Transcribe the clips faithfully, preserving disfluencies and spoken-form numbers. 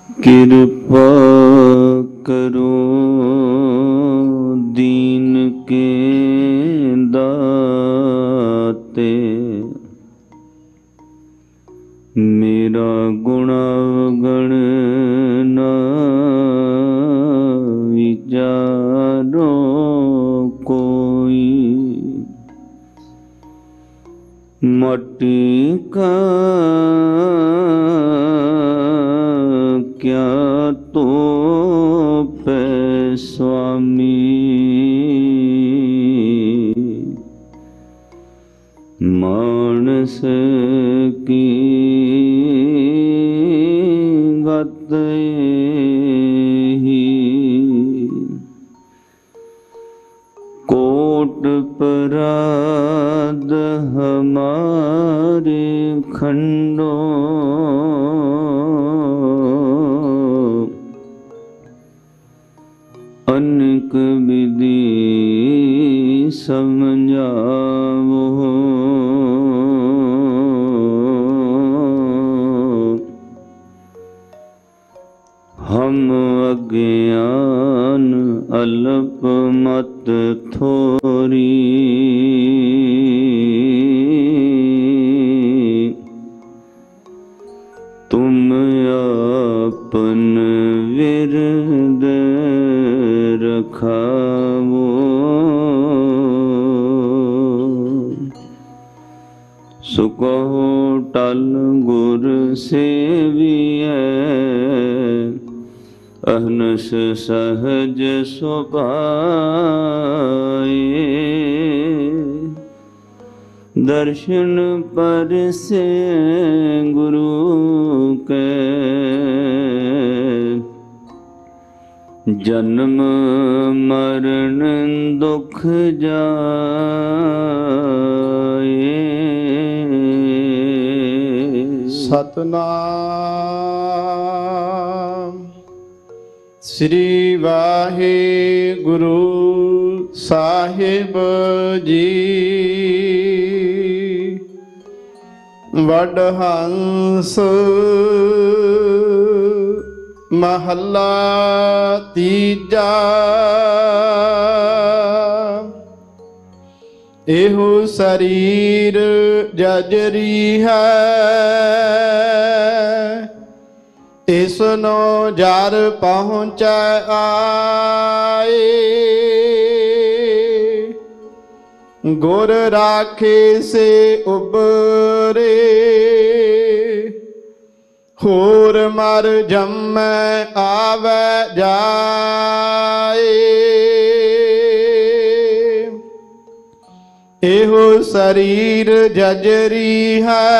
कृपा करो दीन के दाते, मेरा गुणावगण न विचारो कोई। मटी का क्या तो पे स्वामी, मानस की गत ही। कोट पराध हमारे खंडो, अनेक विधि समझावो। हम अज्ञान अल्प मत थोरी, तुम अपन विरद रखावो। सुकहो टल गुर सेवियै, अहनस सहज सुभाए। दर्शन पर से गुरु के, जन्म मरण दुख जाए। सतनाम श्री वाहिगुरु साहिब जी। वडहंस महला तीजा, एहो शरीर जजरी है, इसनो जार पहुँच आए। गुर राखे से उबरे, होर मर जम्मै आवे जाए। एहो शरीर जजरी है,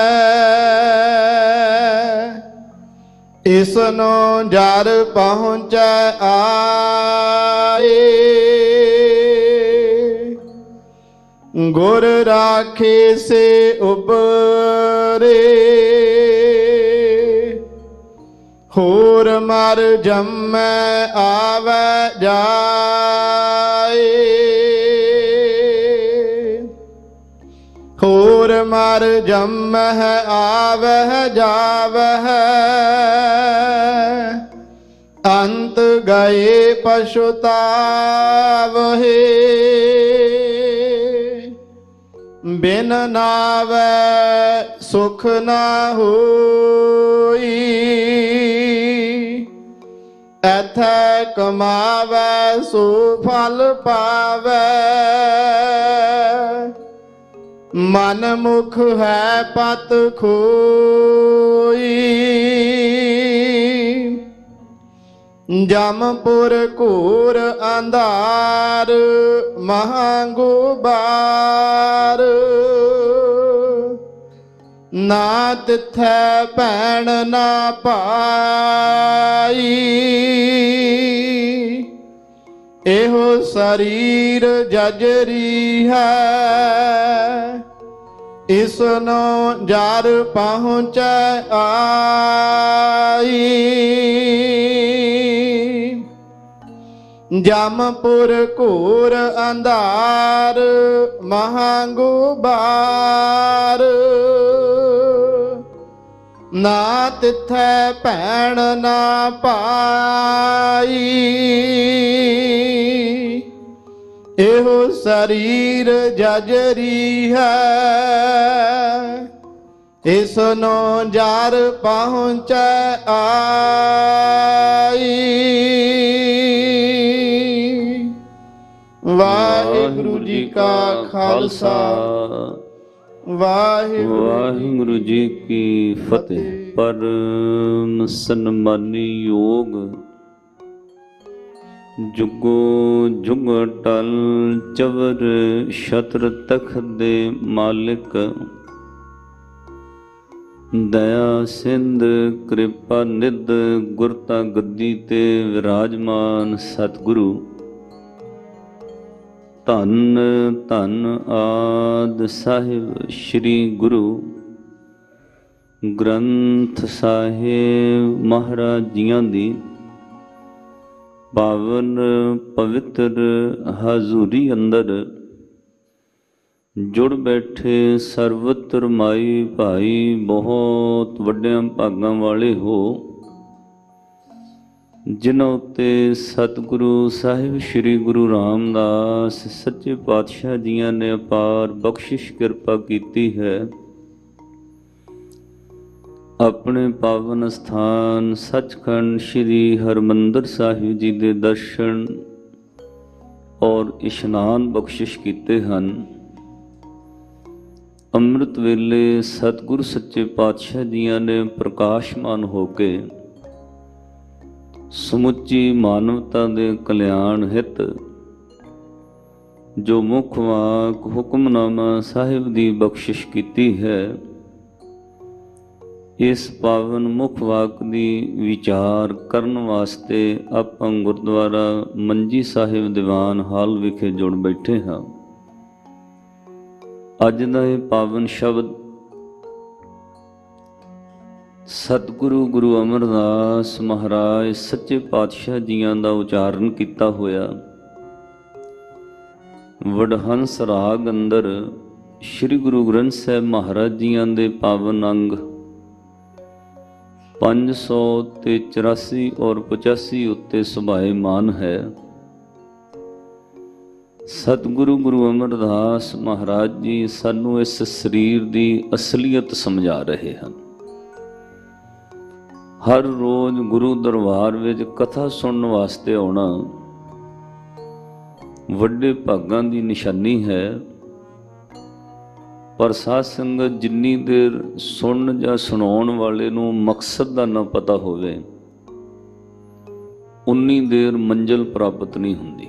इसनो जार पहुँच आए। गुर राखे से उबरे, होर मर जम्मै आवे जाए। होर मर जम्मै आवह जावह, अंत गए पछुतावहे। बिन नावै सुख ना होई, एथै कमावै सो फल पावै। मन मुख है पत खोई, जमपुर घोर अंधार महागुबार। ना तिथै भैण ना भाई, एहो शरीर जजरी है, इसनो जार पहुँच आई। जमपुर घोर अंधार महागुबार। ਨਾ ਤਿਥੈ ਭੈਣ ਨਾ ਪਾਈ। ਇਹੋ ਸਰੀਰ ਜਜਰੀ ਹੈ, ਇਸਨੋ ਜਰ ਪਹੁੰਚੈ ਆਈ। ਵਾਹਿਗੁਰੂ ਜੀ ਕਾ ਖਾਲਸਾ, ਵਾਹਿਗੁਰੂ ਵਾਹਿਗੁਰੂ ਜੀ ਕੀ ਫਤਿਹ। ਪਰਮ ਸਨਮਾਨੀ ਯੋਗ ਜੁਗੋ ਜੁਗ ਟਲ ਚਵਰ ਛਤਰ ਤਖਤ ਦੇ ਮਾਲਿਕ, ਦਇਆ ਸਿੰਧ ਕਿਰਪਾ ਨਿਧ ਗੁਰਤਾ ਗੱਦੀ ਤੇ ਵਿਰਾਜਮਾਨ ਸਤਿਗੁਰੂ। ਧੰਨ ਧੰਨ ਆਦਿ ਸਾਹਿਬ ਸ੍ਰੀ ਗੁਰੂ ਗ੍ਰੰਥ ਸਾਹਿਬ ਮਹਾਰਾਜ ਜੀਆਂ ਦੀ ਪਾਵਨ ਪਵਿੱਤਰ ਹਜ਼ੂਰੀ ਅੰਦਰ ਜੁੜ ਬੈਠੇ ਸਰਵਤਰ ਮਾਈ ਭਾਈ, ਬਹੁਤ ਵੱਡਿਆਂ ਭਾਗਾਂ ਵਾਲੇ ਹੋ, ਜਿਨ੍ਹਾਂ ਉੱਤੇ ਸਤਿਗੁਰੂ ਸਾਹਿਬ ਸ੍ਰੀ ਗੁਰੂ ਰਾਮਦਾਸ ਸੱਚੇ ਪਾਤਸ਼ਾਹ ਜੀਆਂ ਨੇ ਅਪਾਰ ਬਖਸ਼ਿਸ਼ ਕਿਰਪਾ ਕੀਤੀ ਹੈ। ਆਪਣੇ ਪਾਵਨ ਸਥਾਨ ਸੱਚਖੰਡ ਸ੍ਰੀ ਹਰਿਮੰਦਰ ਸਾਹਿਬ ਜੀ ਦੇ ਦਰਸ਼ਨ ਔਰ ਇਸ਼ਨਾਨ ਬਖਸ਼ਿਸ਼ ਕੀਤੇ ਹਨ। ਅੰਮ੍ਰਿਤ ਵੇਲੇ ਸਤਿਗੁਰ ਸੱਚੇ ਪਾਤਸ਼ਾਹ ਜੀਆਂ ਨੇ ਪ੍ਰਕਾਸ਼ਮਾਨ ਹੋ ਕੇ ਸਮੁੱਚੀ ਮਾਨਵਤਾ ਦੇ ਕਲਿਆਣ ਹਿੱਤ ਜੋ ਮੁੱਖ ਵਾਕ ਹੁਕਮਨਾਮਾ ਸਾਹਿਬ ਦੀ ਬਖਸ਼ਿਸ਼ ਕੀਤੀ ਹੈ, ਇਸ ਪਾਵਨ ਮੁੱਖ ਵਾਕ ਦੀ ਵਿਚਾਰ ਕਰਨ ਵਾਸਤੇ ਆਪਾਂ ਗੁਰਦੁਆਰਾ ਮੰਜੀ ਸਾਹਿਬ ਦੀਵਾਨ ਹਾਲ ਵਿਖੇ ਜੁੜ ਬੈਠੇ ਹਾਂ। ਅੱਜ ਦਾ ਇਹ ਪਾਵਨ ਸ਼ਬਦ ਸਤਿਗੁਰੂ ਗੁਰੂ ਅਮਰਦਾਸ ਮਹਾਰਾਜ ਸੱਚੇ ਪਾਤਸ਼ਾਹ ਜੀਆਂ ਦਾ ਉਚਾਰਨ ਕੀਤਾ ਹੋਇਆ ਵਡਹੰਸ ਰਾਗ ਅੰਦਰ ਸ੍ਰੀ ਗੁਰੂ ਗ੍ਰੰਥ ਸਾਹਿਬ ਮਹਾਰਾਜ ਜੀਆਂ ਦੇ ਪਾਵਨ ਅੰਗ ਪੰਜ ਸੌ ਤੇ ਚੁਰਾਸੀ ਔਰ ਪਚਾਸੀ ਉੱਤੇ ਸੁਭਾਏਮਾਨ ਹੈ। ਸਤਿਗੁਰੂ ਗੁਰੂ ਅਮਰਦਾਸ ਮਹਾਰਾਜ ਜੀ ਸਾਨੂੰ ਇਸ ਸਰੀਰ ਦੀ ਅਸਲੀਅਤ ਸਮਝਾ ਰਹੇ ਹਨ। ਹਰ ਰੋਜ਼ ਗੁਰੂ ਦਰਬਾਰ ਵਿੱਚ ਕਥਾ ਸੁਣਨ ਵਾਸਤੇ ਆਉਣਾ ਵੱਡੇ ਭਾਗਾਂ ਦੀ ਨਿਸ਼ਾਨੀ ਹੈ, ਪਰ ਸਾਧ ਸੰਗਤ ਜਿੰਨੀ ਦੇਰ ਸੁਣਨ ਜਾਂ ਸੁਣਾਉਣ ਵਾਲੇ ਨੂੰ ਮਕਸਦ ਦਾ ਨਾ ਪਤਾ ਹੋਵੇ, ਉਨੀ ਦੇਰ ਮੰਜ਼ਿਲ ਪ੍ਰਾਪਤ ਨਹੀਂ ਹੁੰਦੀ।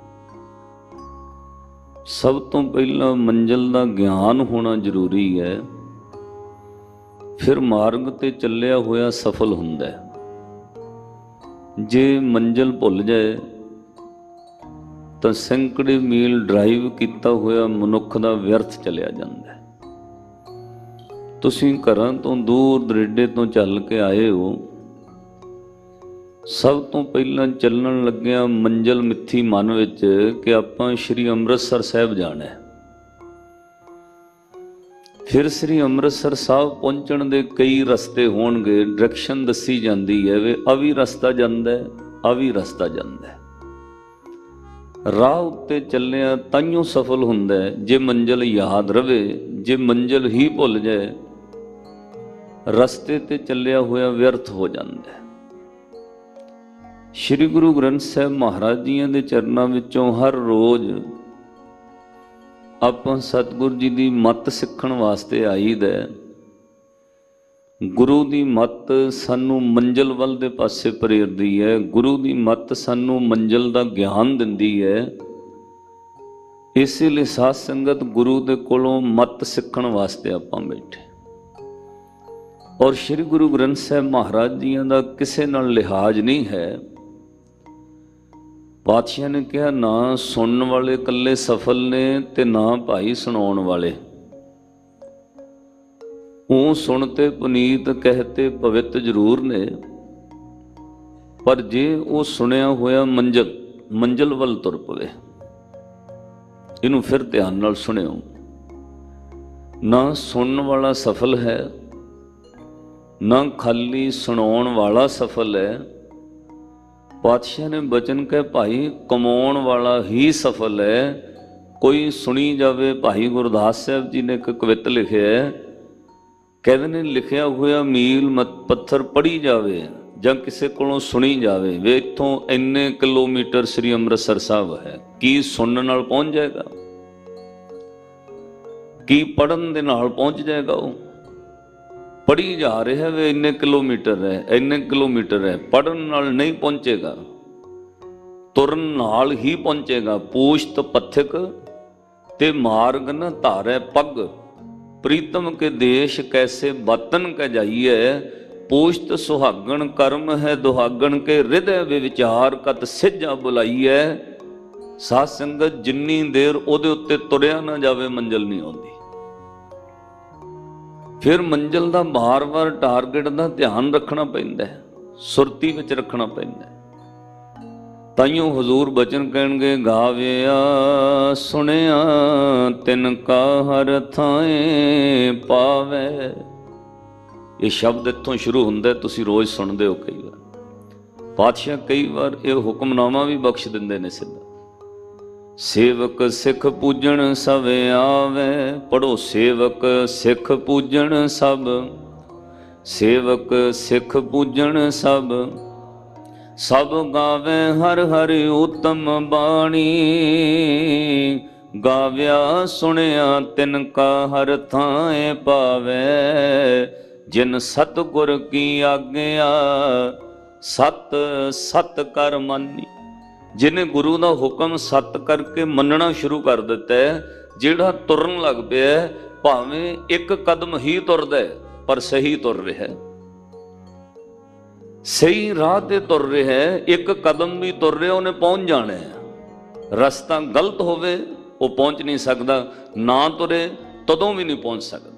ਸਭ ਤੋਂ ਪਹਿਲਾਂ ਮੰਜ਼ਿਲ ਦਾ ਗਿਆਨ ਹੋਣਾ ਜ਼ਰੂਰੀ ਹੈ, ਫਿਰ ਮਾਰਗ ਤੇ ਚੱਲਿਆ ਹੋਇਆ ਸਫਲ ਹੁੰਦਾ ਹੈ। ਜੇ ਮੰਜ਼ਿਲ ਭੁੱਲ ਜਾਏ ਤਾਂ ਸੈਂਕੜੇ ਮੀਲ ਡਰਾਈਵ ਕੀਤਾ ਹੋਇਆ ਮਨੁੱਖ ਦਾ ਵਿਅਰਥ ਚਲਿਆ ਜਾਂਦਾ ਹੈ। ਤੁਸੀਂ ਘਰਾਂ ਤੋਂ ਦੂਰ ਦਰੇਡੇ ਤੋਂ ਚੱਲ ਕੇ ਆਏ ਹੋ, ਸਭ ਤੋਂ ਪਹਿਲਾਂ ਚੱਲਣ ਲੱਗਿਆਂ ਮੰਜ਼ਿਲ ਮਿੱਥੀ ਮਨ ਵਿੱਚ ਕਿ ਆਪਾਂ ਸ਼੍ਰੀ ਅੰਮ੍ਰਿਤਸਰ ਸਾਹਿਬ ਜਾਣਾ ਹੈ। ਫਿਰ ਸ੍ਰੀ ਅੰਮ੍ਰਿਤਸਰ ਸਾਹਿਬ ਪਹੁੰਚਣ ਦੇ ਕਈ ਰਸਤੇ ਹੋਣਗੇ, ਡਾਇਰੈਕਸ਼ਨ ਦੱਸੀ ਜਾਂਦੀ ਹੈ ਵੇ ਆ ਵੀ ਰਸਤਾ ਜਾਂਦਾ ਹੈ, ਆ ਵੀ ਰਸਤਾ ਜਾਂਦਾ ਹੈ। ਰਾਹ ਉੱਤੇ ਚੱਲਿਆ ਤਾਈਓ ਸਫਲ ਹੁੰਦਾ ਹੈ ਜੇ ਮੰਜ਼ਿਲ ਯਾਦ ਰਵੇ। ਜੇ ਮੰਜ਼ਿਲ ਹੀ ਭੁੱਲ ਜਾਏ, ਰਸਤੇ ਤੇ ਚੱਲਿਆ ਹੋਇਆ ਵਿਅਰਥ ਹੋ ਜਾਂਦਾ ਹੈ। ਸ੍ਰੀ ਗੁਰੂ ਗ੍ਰੰਥ ਸਾਹਿਬ ਮਹਾਰਾਜ ਜੀਆਂ ਦੇ ਚਰਨਾਂ ਵਿੱਚੋਂ ਹਰ ਰੋਜ਼ ਆਪਾਂ ਸਤਿਗੁਰ ਜੀ ਦੀ ਮੱਤ ਸਿੱਖਣ ਵਾਸਤੇ ਆਈਦਾ। ਗੁਰੂ ਦੀ ਮੱਤ ਸਾਨੂੰ ਮੰਜ਼ਿਲ ਵੱਲ ਦੇ ਪਾਸੇ ਪ੍ਰੇਰਦੀ ਹੈ। ਗੁਰੂ ਦੀ ਮੱਤ ਸਾਨੂੰ ਮੰਜ਼ਿਲ ਦਾ ਗਿਆਨ ਦਿੰਦੀ ਹੈ। ਇਸੇ ਲਈ ਸਾਧ ਸੰਗਤ ਗੁਰੂ ਦੇ ਕੋਲੋਂ ਮੱਤ ਸਿੱਖਣ ਵਾਸਤੇ ਆਪਾਂ ਬੈਠੇ। ਔਰ ਸ੍ਰੀ ਗੁਰੂ ਗ੍ਰੰਥ ਸਾਹਿਬ ਮਹਾਰਾਜ ਜੀਆਂ ਦਾ ਕਿਸੇ ਨਾਲ ਲਿਹਾਜ਼ ਨਹੀਂ ਹੈ। ਪਾਤਸ਼ਾਹ ਨੇ ਕਿਹਾ ਨਾ ਸੁਣਨ ਵਾਲੇ ਇਕੱਲੇ ਸਫਲ ਨੇ ਤੇ ਨਾ ਭਾਈ ਸੁਣਾਉਣ ਵਾਲੇ। ਉਹ ਸੁਣਤੇ ਪੁਨੀਤ ਕਹਤੇ ਪਵਿੱਤ ਜ਼ਰੂਰ ਨੇ, ਪਰ ਜੇ ਉਹ ਸੁਣਿਆ ਹੋਇਆ ਮੰਜ਼ਿਲ ਮੰਜ਼ਿਲ ਵੱਲ ਤੁਰ ਪਵੇ। ਇਹਨੂੰ ਫਿਰ ਧਿਆਨ ਨਾਲ ਸੁਣਿਓ। ਨਾ ਸੁਣਨ ਵਾਲਾ ਸਫਲ ਹੈ, ना खाली सुनाउण वाला सफल है। पातशाह ने बचन कहे भाई कमाउण वाला ही सफल है। कोई सुनी जावे। भाई गुरदास साहब जी ने एक कवित लिखे है, कहते ने लिखिया होया मील मत पत्थर पढ़ी जावे ਜਾਂ ਕਿਸੇ ਕੋਲੋਂ ਸੁਣੀ ਜਾਵੇ ਵੇ ਇੱਥੋਂ ਇੰਨੇ ਕਿਲੋਮੀਟਰ ਸ੍ਰੀ ਅੰਮ੍ਰਿਤਸਰ ਸਾਹਿਬ ਹੈ, ਕੀ ਸੁਣਨ ਨਾਲ ਪਹੁੰਚ ਜਾਏਗਾ? ਕੀ ਪੜਨ ਦੇ ਨਾਲ ਪਹੁੰਚ ਜਾਏਗਾ? ਉਹ ਪੜ੍ਹੀ ਜਾ ਰਿਹਾ ਵੇ ਇੰਨੇ ਕਿਲੋਮੀਟਰ ਹੈ, ਇੰਨੇ ਕਿਲੋਮੀਟਰ ਹੈ, ਪੜਨ ਨਾਲ ਨਹੀਂ ਪਹੁੰਚੇਗਾ, ਤੁਰਨ ਨਾਲ ਹੀ ਪਹੁੰਚੇਗਾ। ਪੂਛਤ ਪੱਥਕ ਤੇ ਮਾਰਗ ਨ ਧਾਰੈ ਪੱਗ, ਪ੍ਰੀਤਮ ਕੇ ਦੇਸ਼ ਕੈਸੇ ਬਾਤਨ ਕਹਿ ਜਾਈਐ। ਪੂਛਤ ਸੁਹਾਗਣ ਕਰਮ ਹੈ ਦੁਹਾਗਣ ਕੇ ਹਿਰਦੈ ਵਿਚਾਰ ਕਤ ਸਿੱਝਾ ਬੁਲਾਈਐ। ਸਾਧ ਸੰਗਤ ਜਿੰਨੀ ਦੇਰ ਉਹਦੇ ਉੱਤੇ ਤੁਰਿਆ ਨਾ ਜਾਵੇ ਮੰਜ਼ਿਲ ਨਹੀਂ ਆਉਂਦੀ। ਫਿਰ ਮੰਜ਼ਿਲ ਦਾ ਬਾਰ-ਬਾਰ ਟਾਰਗੇਟ ਦਾ ਧਿਆਨ ਰੱਖਣਾ ਪੈਂਦਾ ਹੈ, ਸੁਰਤੀ ਵਿੱਚ ਰੱਖਣਾ ਪੈਂਦਾ ਹੈ। ਤਾਈਓ ਹਜ਼ੂਰ ਬਚਨ ਕਹਿਣਗੇ ਗਾਵਿਆ ਸੁਣਿਆ ਤਿਨ ਕਾ ਹਰ ਥਾਏ ਪਾਵੇ। ਇਹ ਸ਼ਬਦ ਇੱਥੋਂ ਸ਼ੁਰੂ ਹੁੰਦਾ, ਤੁਸੀਂ ਰੋਜ਼ ਸੁਣਦੇ ਹੋ। ਕਈ ਵਾਰ ਪਾਤਸ਼ਾਹ ਕਈ ਵਾਰ ਇਹ ਹੁਕਮਨਾਮਾ ਵੀ ਬਖਸ਼ ਦਿੰਦੇ ਨੇ ਸਿੱਧਾ, ਸੇਵਕ ਸਿੱਖ ਪੂਜਣ ਸਭ ਆਵੇ। ਪੜੋ ਸੇਵਕ ਸਿੱਖ ਪੂਜਣ ਸਭ, ਸੇਵਕ ਸਿੱਖ ਪੂਜਣ ਸਭ, ਸਭ ਗਾਵੇ ਹਰ ਹਰ ਉਤਮ ਬਾਣੀ। ਗਾਵਿਆ ਸੁਣਿਆ ਤਿਨ ਕਾ ਹਰ ਥਾਏ ਪਾਵੇ। ਜਿਨ ਸਤਿਗੁਰ ਕੀ ਆਗਿਆ ਸਤ ਸਤ ਕਰ ਮਾਨੀ। ਜਿਹਨੇ ਗੁਰੂ ਦਾ ਹੁਕਮ ਸਤ ਕਰਕੇ ਮੰਨਣਾ ਸ਼ੁਰੂ ਕਰ ਦਿੱਤਾ ਹੈ, ਜਿਹੜਾ ਤੁਰਨ ਲੱਗ ਪਿਆ ਭਾਵੇਂ ਇੱਕ ਕਦਮ ਹੀ ਤੁਰਦਾ ਪਰ ਸਹੀ ਤੁਰ ਰਿਹਾ, ਸਹੀ ਰਾਹ ਤੇ ਤੁਰ ਰਿਹਾ, ਇੱਕ ਕਦਮ ਵੀ ਤੁਰ ਰਿਹਾ ਉਹਨੇ ਪਹੁੰਚ ਜਾਣਾ ਹੈ। ਰਸਤਾ ਗਲਤ ਹੋਵੇ ਉਹ ਪਹੁੰਚ ਨਹੀਂ ਸਕਦਾ, ਨਾ ਤੁਰੇ ਤਦੋਂ ਵੀ ਨਹੀਂ ਪਹੁੰਚ ਸਕਦਾ।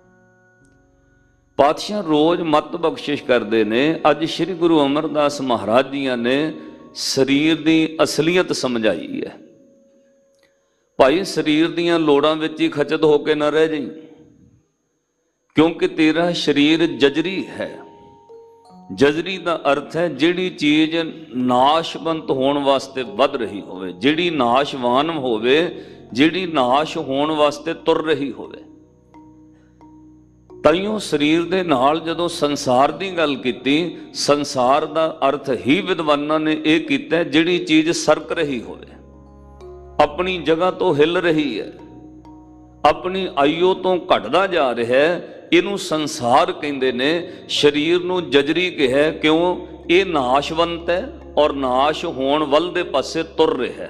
ਪਾਤਸ਼ਾਹ ਰੋਜ਼ ਮਤ ਬਖਸ਼ਿਸ਼ ਕਰਦੇ ਨੇ। ਅੱਜ ਸ੍ਰੀ ਗੁਰੂ ਅਮਰਦਾਸ ਮਹਾਰਾਜ ਜੀਆਂ ਨੇ ਸਰੀਰ ਦੀ ਅਸਲੀਅਤ ਸਮਝਾਈ ਹੈ। ਭਾਈ ਸਰੀਰ ਦੀਆਂ ਲੋੜਾਂ ਵਿੱਚ ਹੀ ਖਚਤ ਹੋ ਕੇ ਨਾ ਰਹਿ ਜਾਈਂ, ਕਿਉਂਕਿ ਤੇਰਾ ਸਰੀਰ ਜਜਰੀ ਹੈ। ਜਜਰੀ ਦਾ ਅਰਥ ਹੈ ਜਿਹੜੀ ਚੀਜ਼ ਨਾਸ਼ਵੰਤ ਹੋਣ ਵਾਸਤੇ ਵੱਧ ਰਹੀ ਹੋਵੇ, ਜਿਹੜੀ ਨਾਸ਼ਵਾਨ ਹੋਵੇ, ਜਿਹੜੀ ਨਾਸ਼ ਹੋਣ ਵਾਸਤੇ ਤੁਰ ਰਹੀ ਹੋਵੇ। ਤਾਈਓ ਸਰੀਰ ਦੇ ਨਾਲ ਜਦੋਂ ਸੰਸਾਰ ਦੀ ਗੱਲ ਕੀਤੀ, ਸੰਸਾਰ ਦਾ ਅਰਥ ਹੀ ਵਿਦਵਾਨਾਂ ਨੇ ਇਹ ਕੀਤਾ ਜਿਹੜੀ ਚੀਜ਼ ਸਰਕ ਰਹੀ ਹੋਵੇ, ਆਪਣੀ ਜਗ੍ਹਾ ਤੋਂ ਹਿੱਲ ਰਹੀ ਹੈ, ਆਪਣੀ ਆਯੂ ਤੋਂ ਘਟਦਾ ਜਾ ਰਿਹਾ ਹੈ, ਇਹਨੂੰ ਸੰਸਾਰ ਕਹਿੰਦੇ ਨੇ। ਸਰੀਰ ਨੂੰ ਜਜਰੀ ਕਿਹਾ ਕਿਉਂ? ਇਹ ਨਾਸ਼ਵੰਤ ਹੈ ਔਰ ਨਾਸ਼ ਹੋਣ ਵੱਲ ਦੇ ਪਾਸੇ ਤੁਰ ਰਿਹਾ ਹੈ,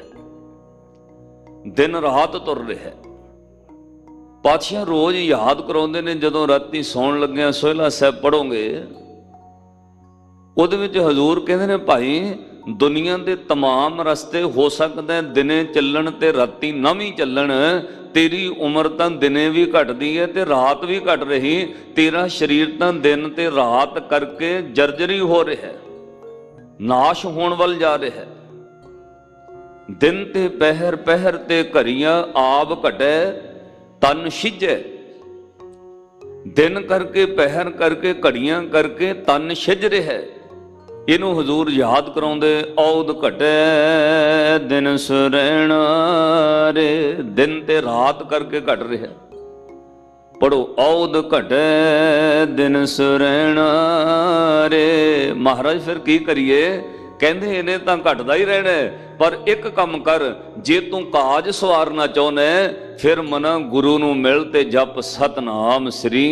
ਦਿਨ ਰਾਤ ਤੁਰ ਰਿਹਾ ਹੈ। ਪਾਤਸ਼ਾਹ ਰੋਜ਼ ਯਾਦ ਕਰਾਉਂਦੇ ਨੇ, ਜਦੋਂ ਰਾਤੀ ਸੌਣ ਲੱਗਿਆ ਸੋਹਿਲਾ ਸਾਹਿਬ ਪੜੋਗੇ, ਉਹਦੇ ਵਿੱਚ ਹਜ਼ੂਰ ਕਹਿੰਦੇ ਨੇ ਭਾਈ ਦੁਨੀਆ ਦੇ तमाम ਰਸਤੇ ਹੋ ਸਕਦਾ ਦਿਨੇ ਚੱਲਣ ਤੇ ਰਾਤੀ ਨਾ ਵੀ ਚੱਲਣ, ਤੇਰੀ ਉਮਰ ਤਾਂ ਦਿਨੇ ਵੀ ਘਟਦੀ ਹੈ ਤੇ ਰਾਤ ਵੀ ਘਟ ਰਹੀ। ਤੇਰਾ ਸਰੀਰ ਤਾਂ ਦਿਨ ਤੇ ਰਾਤ ਕਰਕੇ ਜਰਜਰੀ ਹੋ ਰਿਹਾ ਹੈ, ਨਾਸ਼ ਹੋਣ ਵੱਲ ਜਾ ਰਿਹਾ ਹੈ। ਦਿਨ ਤੇ ਪਹਿਰ ਪਹਿਰ ਤੇ ਘਰੀਆਂ ਆਬ ਘਟੈ ਤਨ ਸਿੱਝੈ। ਦਿਨ ਕਰਕੇ ਪਹਿਰ ਕਰਕੇ ਘੜੀਆਂ ਕਰਕੇ ਤਨ ਸਿੱਝ ਰਿਹਾ। ਇਹਨੂੰ ਹਜ਼ੂਰ ਯਾਦ ਕਰਾਉਂਦੇ ਔਦ ਘਟੈ ਦਿਨ ਸੁਰੈਣਾ ਰੇ। ਦਿਨ ਤੇ ਰਾਤ ਕਰਕੇ ਘਟ ਰਿਹਾ। ਪੜੋ ਔਦ ਘਟੈ ਦਿਨ ਸੁਰੈਣਾ ਰੇ। ਮਹਾਰਾਜ ਫਿਰ ਕੀ ਕਰੀਏ? ਕਹਿੰਦੇ ਇਹਨੇ ਤਾਂ ਘਟਦਾ ਹੀ ਰਹਿਣਾ, ਪਰ ਇੱਕ ਕੰਮ ਕਰ, ਜੇ ਤੂੰ ਕਾਜ ਸਵਾਰਨਾ ਚਾਹੁੰਦਾ ਫਿਰ ਮਨਾ ਗੁਰੂ ਨੂੰ ਮਿਲ ਤੇ ਜਪ ਸਤਨਾਮ ਸ੍ਰੀ।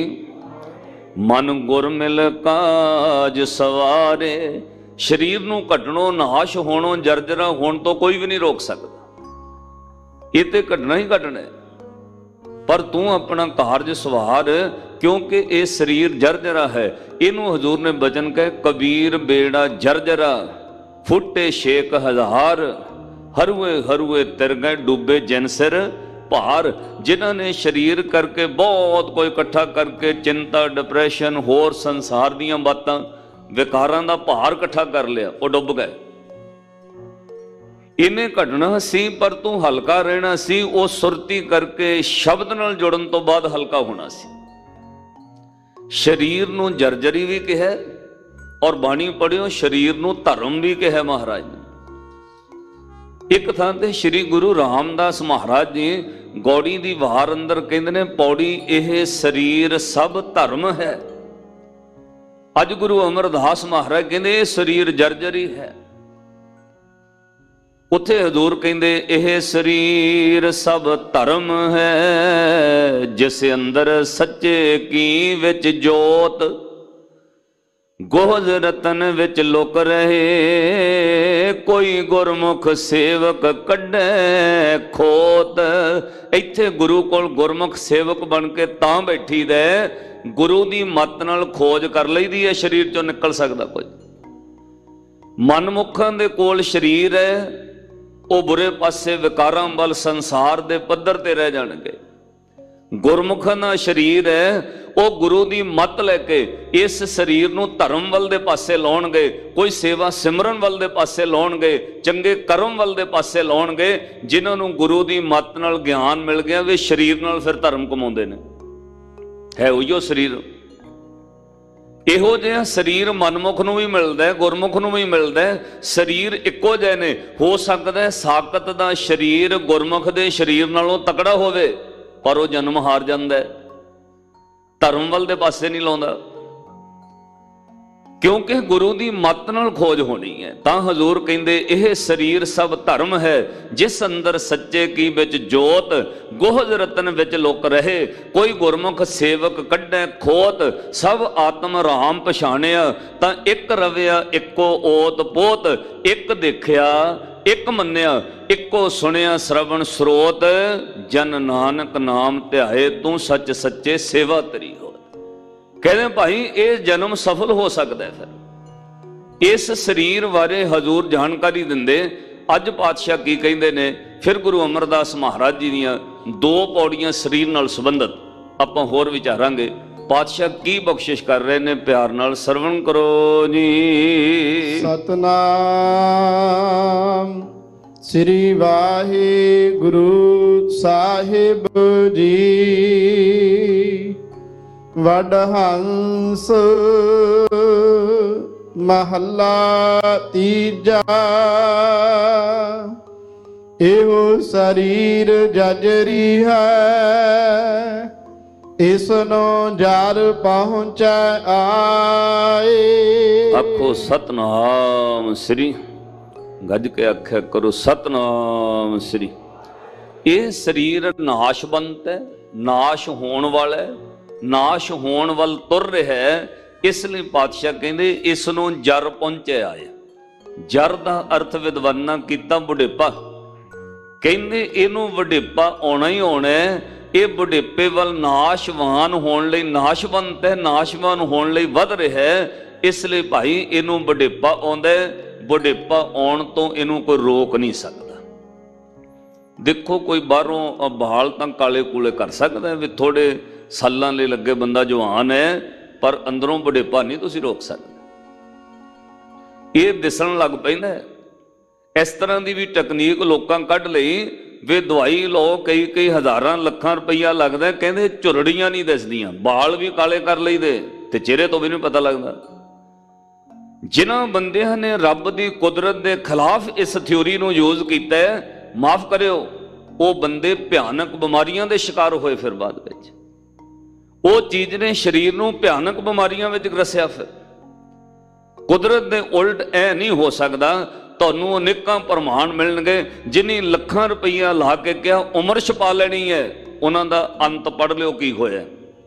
ਮਨ ਗੁਰ ਮਿਲ ਕਾਜ ਸਵਾਰੇ। ਸਰੀਰ ਨੂੰ ਘਟਣੋਂ, ਨਾਸ਼ ਹੋਣੋਂ, ਜਰਜਰਾ ਹੋਣ ਤੋਂ ਕੋਈ ਵੀ ਨਹੀਂ ਰੋਕ ਸਕਦਾ। ਇਹ ਤੇ ਘਟਣਾ ਹੀ ਘਟਣਾ, ਪਰ ਤੂੰ ਆਪਣਾ ਕਾਰਜ ਸਵਾਰ, ਕਿਉਂਕਿ ਇਹ ਸਰੀਰ ਜਰਜਰਾ ਹੈ। ਇਹਨੂੰ ਹਜ਼ੂਰ ਨੇ ਬਚਨ ਕਹੇ ਕਬੀਰ ਬੇੜਾ ਜਰਜਰਾ ਫੁੱਟੇ ਛੇਕ ਹਜ਼ਾਰ। ਹਰੂਏ ਹਰੂਏ ਤਿਰ ਗਏ ਡੁੱਬੇ ਜਿਨ ਸਿਰ ਭਾਰ। ਜਿਨ੍ਹਾਂ ਨੇ ਸਰੀਰ ਕਰਕੇ ਬਹੁਤ ਕੋਈ ਇਕੱਠਾ ਕਰਕੇ ਚਿੰਤਾ, ਡਿਪਰੈਸ਼ਨ, ਹੋਰ ਸੰਸਾਰ ਦੀਆਂ ਬਾਤਾਂ, ਵਿਕਾਰਾਂ ਦਾ ਭਾਰ ਇਕੱਠਾ ਕਰ ਲਿਆ, ਉਹ ਡੁੱਬ ਗਏ। ਇਹਨੇ ਘਟਣਾ ਸੀ ਪਰ ਤੂੰ ਹਲਕਾ ਰਹਿਣਾ ਸੀ। ਉਹ ਸੁਰਤੀ ਕਰਕੇ ਸ਼ਬਦ ਨਾਲ ਜੁੜਨ ਤੋਂ ਬਾਅਦ ਹਲਕਾ ਹੋਣਾ ਸੀ। शरीर नूं जर्जरी भी कहा और बाणी पढ़ियो शरीर नूं धर्म भी कहा महाराज ने। एक थां ते श्री गुरु रामदास महाराज जी गौड़ी दी वार अंदर कहंदे ने पौड़ी यह शरीर सब धर्म है। अज गुरु अमरदास महाराज कहंदे ये शरीर जर्जरी है। उत्थे हजूर कहंदे यह शरीर सब धर्म है, जिस अंदर सच्चे की विच जोत, गोहज रतन विच लुक रहे, कोई गुरमुख सेवक कढे खोत। इत्थे गुरु कोल गुरमुख सेवक बन के तां बैठी दे, गुरु दी मत नाल खोज कर लईदी है शरीर चों निकल सकदा कुछ। मनमुखां दे कोल शरीर है, वो बुरे पासे विकारां वल संसार दे पद्धर ते रह जाणगे। गुरमुखां दा शरीर है, वो गुरु दी मत लैके इस शरीर नूं धर्म वल दे पासे लाउणगे, कोई सेवा सिमरन वल दे पासे लाउणगे, चंगे कर्म वल दे पासे लाउणगे। जिन्हां नूं गुरु दी मत नाल ज्ञान मिल गया वे शरीर नाल फिर धर्म कमाउंदे ने। है उहिओ शरीर। इहो जिहा शरीर मनमुख नूं भी मिलदा है, गुरमुख नूं भी मिलदा है। शरीर इक्को जिहे ने। हो सकदा है साकत दा शरीर गुरमुख दे शरीर नालों तकड़ा होवे, पर वो जन्म हार जांदा है, धर्म वल दे पासे नहीं लाउंदा, क्योंकि गुरु दी मत नाल खोज होनी है। तां हजूर कहंदे यह शरीर सब धर्म है, जिस अंदर सच्चे की विच जोत, गोहज रतन विच लुक रहे, कोई गुरमुख सेवक कढे खोत। सब आत्म राम पछाणिया, तां एक रविया इक्को ओत पोत। एक देखिया एक मन्निया, इक्को सुनिया श्रवण स्रोत। जन नानक नाम ध्याए, तू सच सच्चे सेवा तरी हो। कहते भाई ये जन्म सफल हो सकता है। फिर इस शरीर बारे हजूर जानकारी दिंदे। अज पातशाह की कहते ने, फिर गुरु अमरदास महाराज जी दियां दो पौड़ियां शरीर नाल संबंधित आपां होर विचारांगे। पातशाह की बख्शिश कर रहे ने, प्यार नाल सरवण करो जी। सतनाम श्री वाहिगुरु साहिब जी। वडहंस महला तीजा। एहो शरीर जजरी है, इसनो जार पहुँचा आए। आखो सतनाम श्री, गज के आख्या करो सतनाम श्री। ये शरीर नाशवंत है, नाश होने वाला है, नाश होने वाल तुर रहा है। इसलिए पातशाह कहते इसनों जर पहुंचे आए। जर का अर्थ विद्वाना किता बुढ़ेपा। कहते इनू बुढ़ेपा आना ही आना है। ये बुढ़ेपे वाल नाशवान होने लई नाशवंत है, नाशवान होने लई वध रहा है। इसलिए भाई इनू बुढ़ेपा आउंदा है। बुढ़ेपा आउण तो इनू कोई रोक नहीं सकता। देखो कोई बाहरों बाल तो काले कूले कर सकता है, भी थोड़े सालां ले लगे बंदा जवान है, पर अंदरों बुढ़ेपा नहीं तुसीं रोक सकते। ये दिसन लग पैंदा है। इस तरह की भी टकनीक लोकां कढ लई। वे दवाई लो, कई कई हज़ारां लखां रुपया लगदा, कहंदे झुरड़ियां नहीं दिसदियां, बाल भी काले कर लईदे ते चेहरे तो भी नहीं पता लगता। जिन्हां बंदियां ने रब की कुदरत के खिलाफ इस थ्योरी नूं यूज कीता है, माफ करियो, वो बंदे भयानक बीमारियां दे शिकार होए। फिर बाद विच वो चीज ने शरीर नूं भयानक बीमारियां विच ग्रसिया। फिर कुदरत दे उल्ट ऐ नहीं हो सकदा। तुहानूं अनेकां प्रमाण मिलणगे। जिन्हीं लखां रुपया ला के क्या उम्र छपा लेनी है, उन्हां दा अंत पढ़ लिओ की होया।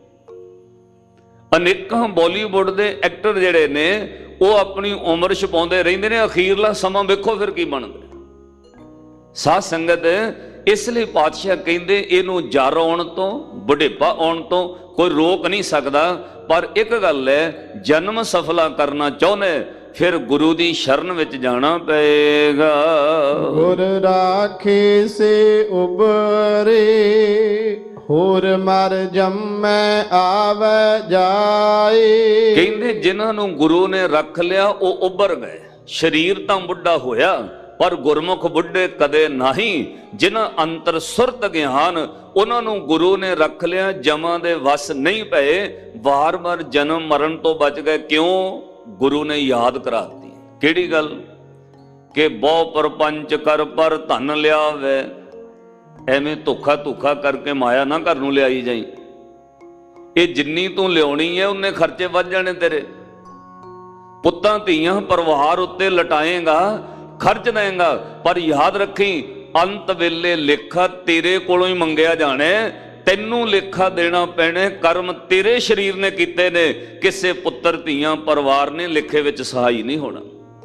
अनेकां बॉलीवुड दे एक्टर जिहड़े ने वो अपनी उम्र छपाउंदे रहिंदे ने, अखीरला समां वेखो फिर की बनदा। साध संगत इसलिए पातशाह कहंदे इनू जर आउण तो, बुढ़ेपा आउण तो कोई रोक नहीं सकता। पर एक गल है, जन्म सफला करना चाहुंदे फिर गुरु दी शरण विच जाना पेगा। गुर राखे से उबरे, होर मर जम्मै आवे जाए। कहंदे जिन्हां नूं गुरु ने रख लिया वो उबर गए। शरीर तां बुढ़ा होया, पर गुरमुख बुढ़े कदे नहीं, जिन्हां अंतर सुरत ज्ञान उन्होंने गुरु ने रख लिया, जमा दे वस नहीं पे, वार वार जन्म मरण तो बच गए। क्यों? गुरु ने याद कराती। केड़ी गल? के बहु परपंच कर पर धन लिया वे। एवें धोखा धोखा करके माया ना घर नूं लियाई जाई। ये जिन्नी तू लियानी है उन्ने खर्चे वध जाने तेरे। पुत्तां धीआं परिवार उत्ते लटाएगा, खर्च देगा, पर याद रखी अंत वेले लेखा तेरे कोलों ही मंगया जाने। तैनू लेखा देना पैने, कर्म तेरे शरीर ने कीते ने, किसे पुत्र धीआं परिवार ने लेखे विच सहाई नहीं होना।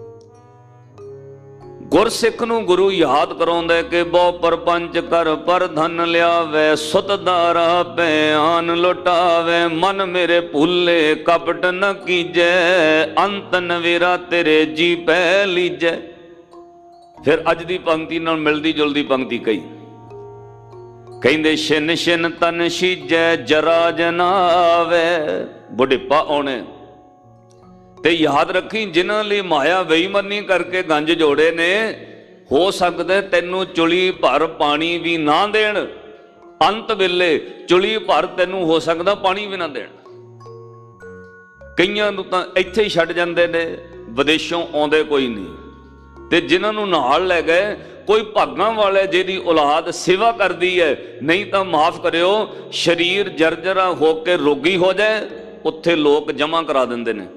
गुरसिख नूं गुरु याद कराउंदा है कि बहु परपंच कर पर धन लियावे, सुत दारा भैन लुटावे, मन मेरे भूले कपट न कीजै, अंत नवेरा तेरे जी पै लीजै। फिर अज दी पंक्ति नाल मिलदी जुलदी पंक्ति कही, कहंदे छिन छिन तन सीजै जरा जनावे। बुढ़ेपा आउणे ते याद रखी, जिन्हां लई माया बेईमानी करके गंज जोड़े ने, हो सकदा तैनू चुली भर पानी भी ना देण। अंत वेले चुली भर तैनू हो सकदा पानी भी ना देण। कईयां नूं तां इत्थे ही छड्ड जांदे ने, विदेशों आउंदे कोई नहीं, ते जिन्हां नूं नाल लै गए कोई भागां वाले जिहदी औलाद सेवा करदी है। नहीं तां माफ करियो, शरीर जर्जरा होके रोगी हो जाए, उत्थे लोग जमा करा दिंदे ने।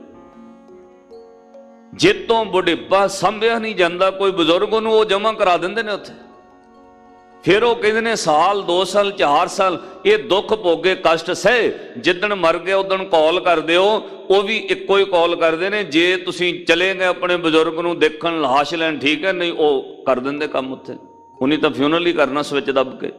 जितों बुढ़ेपा संभ्या नहीं जाता, कोई बजुर्ग नूं वो जमा करा दिंदे ने उत्थे। फिर वो कहते ने साल दो साल चार साल ये दुख भोगे कष्ट सह, जिदन मर गए उदन कॉल कर दिओ। वो भी इक्को ही कॉल करते हैं, जे तुसीं चले गए अपने बजुर्ग नूं देखण लाश लैण ठीक है, नहीं वो कर देंदे काम उत्थे। उन्हीं तां फ्यूनल ही करना स्विच दब के।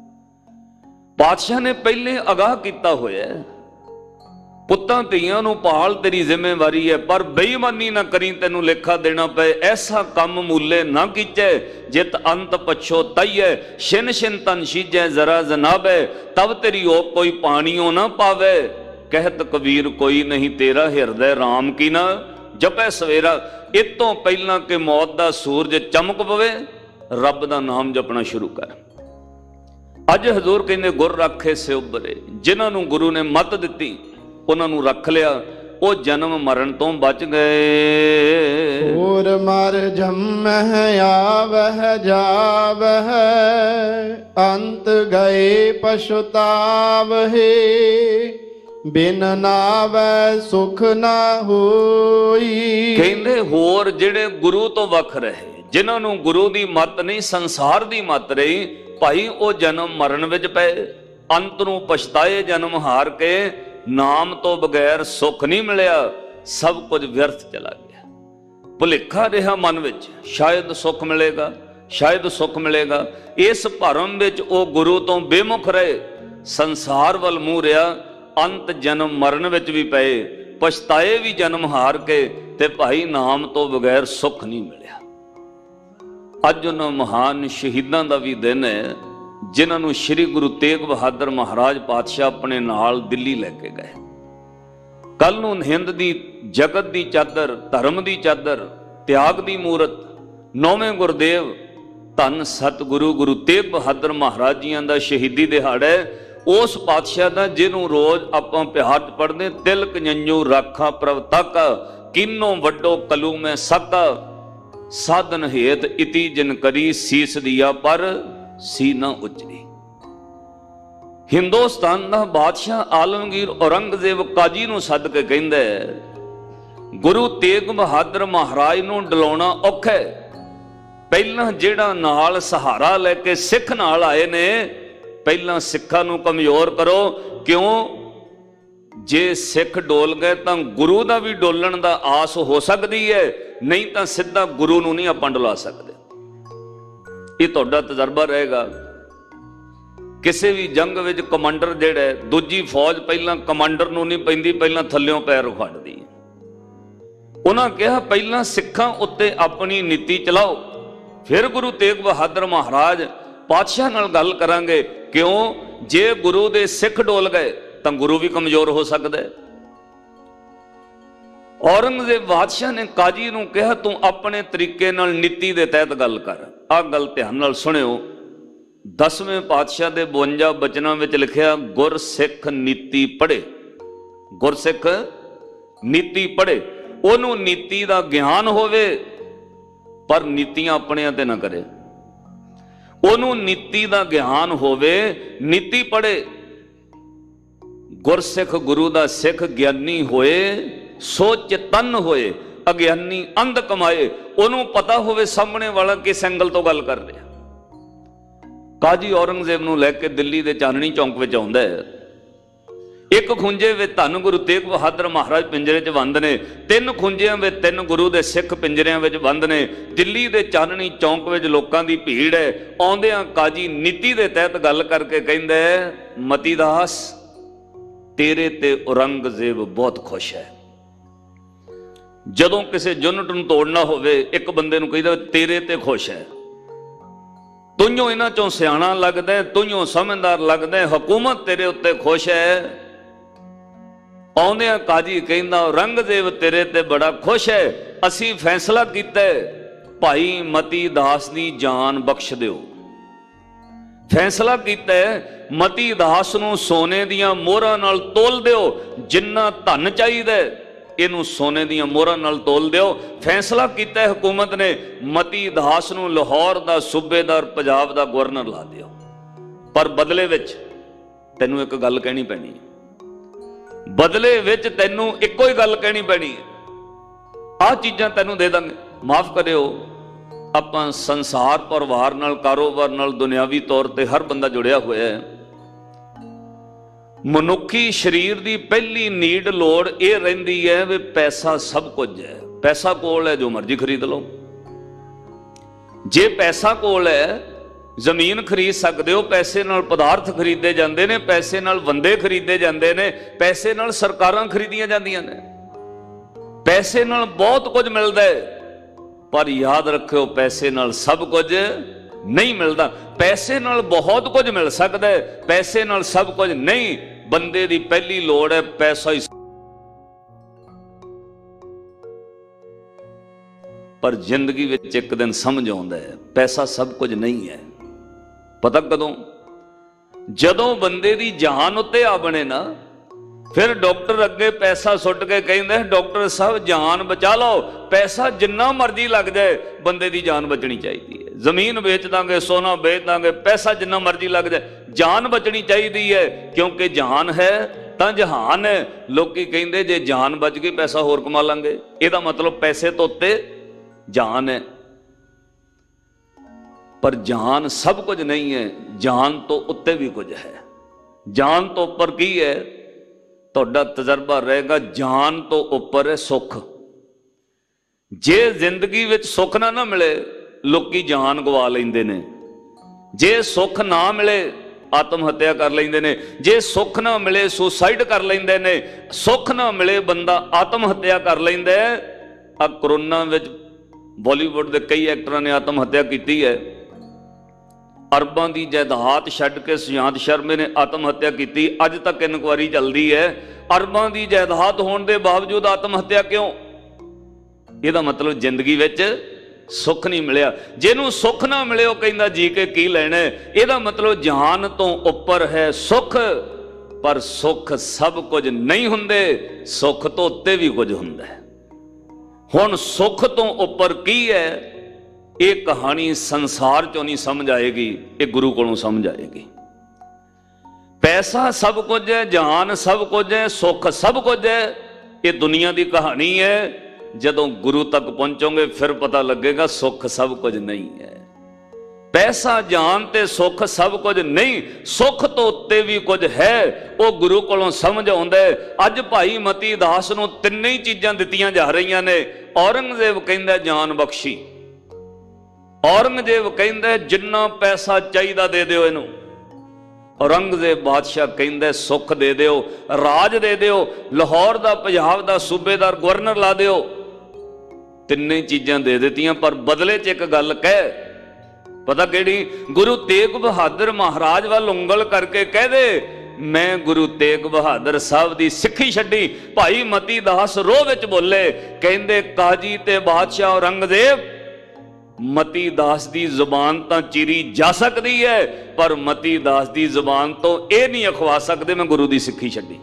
पातशाह ने पहले अगाह किया होया, पुत्तां धीआं नूं पाल तेरी जिम्मेवारी है, पर बेईमानी ना करी, तैनू लेखा देना पे। ऐसा कम मूले ना कीचै, जित अंत पछोताईए, छिन छिन तन सीजै जरा जनाबे, तब तेरी ओ कोई पानियों ना पावे। कहत कबीर कोई नहीं तेरा हिरदय राम की ना जपै सवेरा। इतों पहला कि मौत दा सूरज चमक पवे, रब दा नाम जपना शुरू कर। अज हजूर कहंदे गुर राखे से उबरे, जिन्हां नूं गुरु ने मत दिती उन्होंने रख लिया, वो जन्म मरण तो बच गए। और मर जम्मह आवह जावह, अंत गए पछुतावहे, बिन नावै सुख ना होई। कहंदे होर जिहड़े गुरु तो वख रहे, जिन्होंने गुरु की मत नहीं संसार की मत रही, भाई वो जन्म मरण विच पए, अंत नूं पछताए जन्म हार के। नाम तो बगैर सुख नहीं मिलिया, सब कुछ व्यर्थ चला गया। भुलेखा रहा मन विच, शायद सुख मिलेगा, शायद सुख मिलेगा। इस भरम विच वो गुरु तो बेमुख रहे, संसार वल मूह रहा, अंत जन्म मरण विच भी पए, पछताए भी जन्म हार के, ते भाई नाम तो बगैर सुख नहीं मिलिया। अज उन्हां महान शहीदां दा भी दिन है, जिन्होंने श्री गुरु तेग बहादुर महाराज पातशाह अपने नाल दिल्ली लैके गए। कल नूं हिंद दी जगत दी चादर, धर्म दी चादर, त्याग दी मूरत, नौवें गुरदेव धन सतगुरु गुरु तेग बहादुर महाराज जियां दा शहीदी दिहाड़ा है। उस पातशाह दा जिन्हों रोज आपां प्यार पढ़दे, तिलक जंजू राखा प्रभ ताका, किन्नो वड्डो कलू में साका, साधन हेत इति जिन करी, सीस दिया पर सी ना उचरी। हिंदुस्तान का बादशाह आलमगीर औरंगजेब काजी नूं सद के कहंदा है, गुरु तेग बहादुर महाराज नूं डलाउणा औखा है। पहला जिहड़ा नाल सहारा लैके सिख नाल आए ने, पहला सिखां नूं कमजोर करो। क्यों? जे सिख डोल गए तो गुरु का भी डोलण का आस हो सकती है, नहीं तो सीधा गुरु नूं नहीं आपां डुला सकते। ये तुहाडा तजर्बा रहेगा। किसी भी जंग विच कमांडर जिहड़ा दूजी फौज पहला कमांडर नूं नहीं पैंदी, पहला थल्लियों पैर उखाड़दी। उन्हां कहा पहला सिखां उत्ते अपनी नीति चलाओ, फिर गुरु तेग बहादुर महाराज पातशाह नाल गल करांगे। क्यों? जे गुरु दे सिख डोल गए तो गुरु भी कमजोर हो सकता है। औरंगजेब बादशाह ने काजी नूं कहा तू अपने तरीके नाल नीति दे तहत गल कर। आ गल ध्यान नाल सुनियो। दसवें पातशाह दे बवंजा बचनां विच लिखिया गुरसिख नीति पढ़े, गुरसिख नीति पढ़े। ओनू नीति दा ज्ञान होवे पर नीतियां अपने ते ना करे। ओनू नीति दा ज्ञान होवे, नीति पढ़े। गुरसिख गुरु दा सिख ज्ञानी होए सो चेतन होए, अज्ञानी अंध कमाए। ओनू पता होवे सामने वाला किस एंगल तो गल कर रहा। काजी औरंगजेब नूं लैके दिल्ली दे चांदनी चौंक विच आउंदा है। एक खुंजे विच धन गुरु तेग बहादुर महाराज पिंजरे च बंद ने, तीन खुंजियां विच तीन गुरु दे सिख पिंजरियां विच बंद ने। दिल्ली दे चांदनी चौंक विच लोकां दी भीड़ है। आउंदियां काजी नीति दे तहत गल करके कहंदा है मतीदास तेरे ते औरंगजेब बहुत खुश है। जदों किसी यूनिट नूं तोड़ना होवे एक बंदे नूं कहदा तेरे ते खुश है। तुइयों इन्हां चों सियाणा लगदा है, तुइयों समझदार लगदा है, हुकूमत तेरे उत्ते खुश है। आउंदियां काजी कहंदा औरंगजेब तेरे ते बड़ा खुश है। असीं फैसला कीता है भाई मती दास दी जान बख्श दिओ। फैसला कीता है मती दास नूं सोने दियां मोहरां नाल तोल दिओ। जिन्ना धन चाहीदा इनू सोने दियां मोहरां नाल तोल दिओ। फैसला कीता है हुकूमत ने मती दास नूं लाहौर दा सूबेदार पंजाब दा गवर्नर ला दिओ। पर बदले विच तैनूं एक गल कहनी पैनी, बदले विच तैनूं इक्को ही गल कहनी पैनी है, आ चीज़ां तैनूं दे दांगे। माफ करिओ आपां संसार परिवार नाल कारोबार नाल दुनियावी तौर ते हर बंदा जुड़िया होया है। मनुखी शरीर की पहली नीड लोड़ यह रहिंदी है भी पैसा सब कुछ है। पैसा कोल है जो मर्जी खरीद लो। जे पैसा कोल है जमीन खरीद सकते हो, पैसे नाल पदार्थ खरीदे जाते हैं, पैसे नाल बंदे खरीदे जाते हैं, पैसे नाल सरकारां खरीदियां जांदियां ने, पैसे नाल बहुत कुछ मिलता है। पर याद रखियो पैसे नाल सब कुछ नहीं मिलता। पैसे नाल बहुत कुछ मिल सकता है, पैसे नाल सब कुछ नहीं। बंदे दी पहली लोड़ है पैसा ही। पर जिंदगी विच एक दिन समझ आउंदा है पैसा सब कुछ नहीं है। पता कदों? जदों बंदे दी जान उत्ते आ बने ना, फिर डॉक्टर अगे पैसा सुट के कहंदे डॉक्टर साहब जान बचा लो। पैसा जिन्ना मर्जी लग जाए बंदे दी जान बचनी चाहिए है। जमीन बेच दांगे, सोना बेच दांगे, पैसा जिन्ना मर्जी लग जाए, जान बचनी चाहिए है। क्योंकि जान है तां जहान है। लोकी कहंदे जे जान बच गई पैसा होर कमा लांगे। इहदा मतलब पैसे तो उत्ते जान है। पर जान सब कुछ नहीं है, जान तो उत्ते भी कुछ है। जान तो उपर की है? तुहाडा तजर्बा रहेगा जान तो उपर है सुख। जे जिंदगी विच सुख ना ना मिले लोकी जान गवा लेंदे ने। जे सुख ना मिले आत्म हत्या कर लेंदे ने। जे सुख ना मिले सुसाइड कर लेंदे ने। सुख ना मिले बंदा आत्म हत्या कर लैंदा है। आ कोरोना विच बॉलीवुड के कई एक्टरां ने आत्म हत्या की है। अरबां की जायदाद छड्ड के सुशांत शर्मा ने आत्म हत्या की। अज तक इनक्वायरी चलती है। अरबां की जायदाद होने के बावजूद आत्म हत्या क्यों? यदा मतलब जिंदगी विच सुख नहीं मिलिया। जिन्हों सुख ना मिले वह कहंदा जी के की लैना। यदा मतलब जान तो उपर है सुख। पर सुख सब कुछ नहीं हुंदे, सुख तो उत्ते भी कुछ हुंदा है। हुण सुख तो उपर की है ये कहानी संसार चों नहीं समझ आएगी, ये गुरु कोलों समझ आएगी। पैसा सब कुछ है, जान सब कुछ है, सुख सब कुछ है, ये दुनिया की कहानी है। जदों गुरु तक पहुंचोगे फिर पता लगेगा सुख सब कुछ नहीं है। पैसा जान ते सुख सब कुछ नहीं, सुख तो उत्ते भी कुछ है। वो गुरु कोलों समझ आउंदा है। अज भाई मती दास नूं तिन्ने ही चीज़ां दित्तियां जा रहीआं ने। औरंगजेब कहंदा जान बख्शी, औरंगजेब कहंदा जिन्ना पैसा चाहिदा दे दिओ इनू। औरंगजेब बादशाह कहंदा सुख दे दिओ, राज दे दिओ, लाहौर दा पंजाब दा सूबेदार गवर्नर ला दिओ। तिन्ने चीज़ां दे दित्तियां पर बदले च एक गल कह, पता किहड़ी? गुरु तेग बहादुर महाराज वाल उंगल करके कह दे मैं गुरु तेग बहादुर साहब दी सिक्खी छड्डी। भाई मती दास रोह विच बोले, कहंदे काजी ते बादशाह औरंगजेब, मती दास दी जुबान तां चीरी जा सकदी है, पर मती दास दी जुबान तो यह नहीं अखवा सकते मैं गुरु दी सिक्खी छड्डी।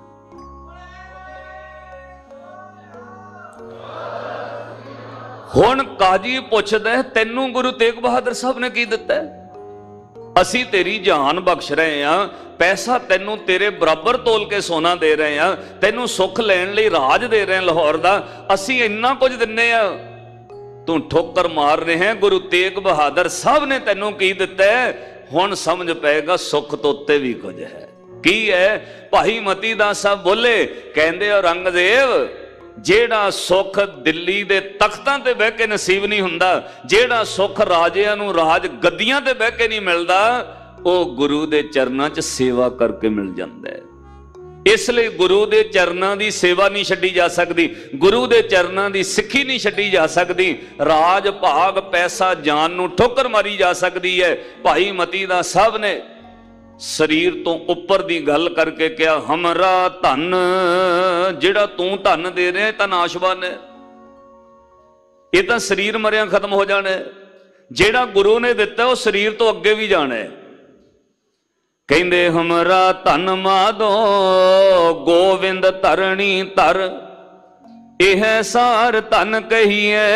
हुण काजी पुछदा है, तैनू गुरु तेग बहादुर साहब ने की दिता है? असी तेरी जान बख्श रहे हैं, पैसा तैनू तेरे बराबर तोल के सोना दे रहे हैं, तैनू सुख लैण लई राज दे रहे हैं लाहौर दा, असी इन्ना कुछ दिन्ने आ, तू ठोकर मार रहे हैं। गुरु तेग बहादुर साहब ने तैनू की दिता है? हुण समझ पेगा सुख तो उत्ते भी कुछ है। की है? भाई मती दास साहब बोले, कहंदे औरंगजेब, जेड़ा सुख दिल्ली दे तख्तां ते बह के नसीब नहीं हुंदा, जेड़ा सुख राजियां नूं राज गद्दियां ते बह के नहीं मिलदा, वो गुरु दे चरनां च सेवा करके मिल जांदा है। इसलिए गुरु दे चरनां दी सेवा नहीं छड्डी जा सकती, गुरु दे चरनां दी सिक्खी नहीं छड्डी जा सकती। राज भाग पैसा जान नूं ठोकर मारी जा सकती है। भाई मती दास साहब ने शरीर तो उपर दी गल करके क्या, हमरा धन जिहड़ा तू धन दे रहे तां नाशवान है, ये तां शरीर मरिया खत्म हो जाना है। जिहड़ा गुरु ने दिता वो शरीर तो अगे भी जाना है। कहंदे हमरा धन मादो गोविंद धरणी धर, यह सार धन कहिए,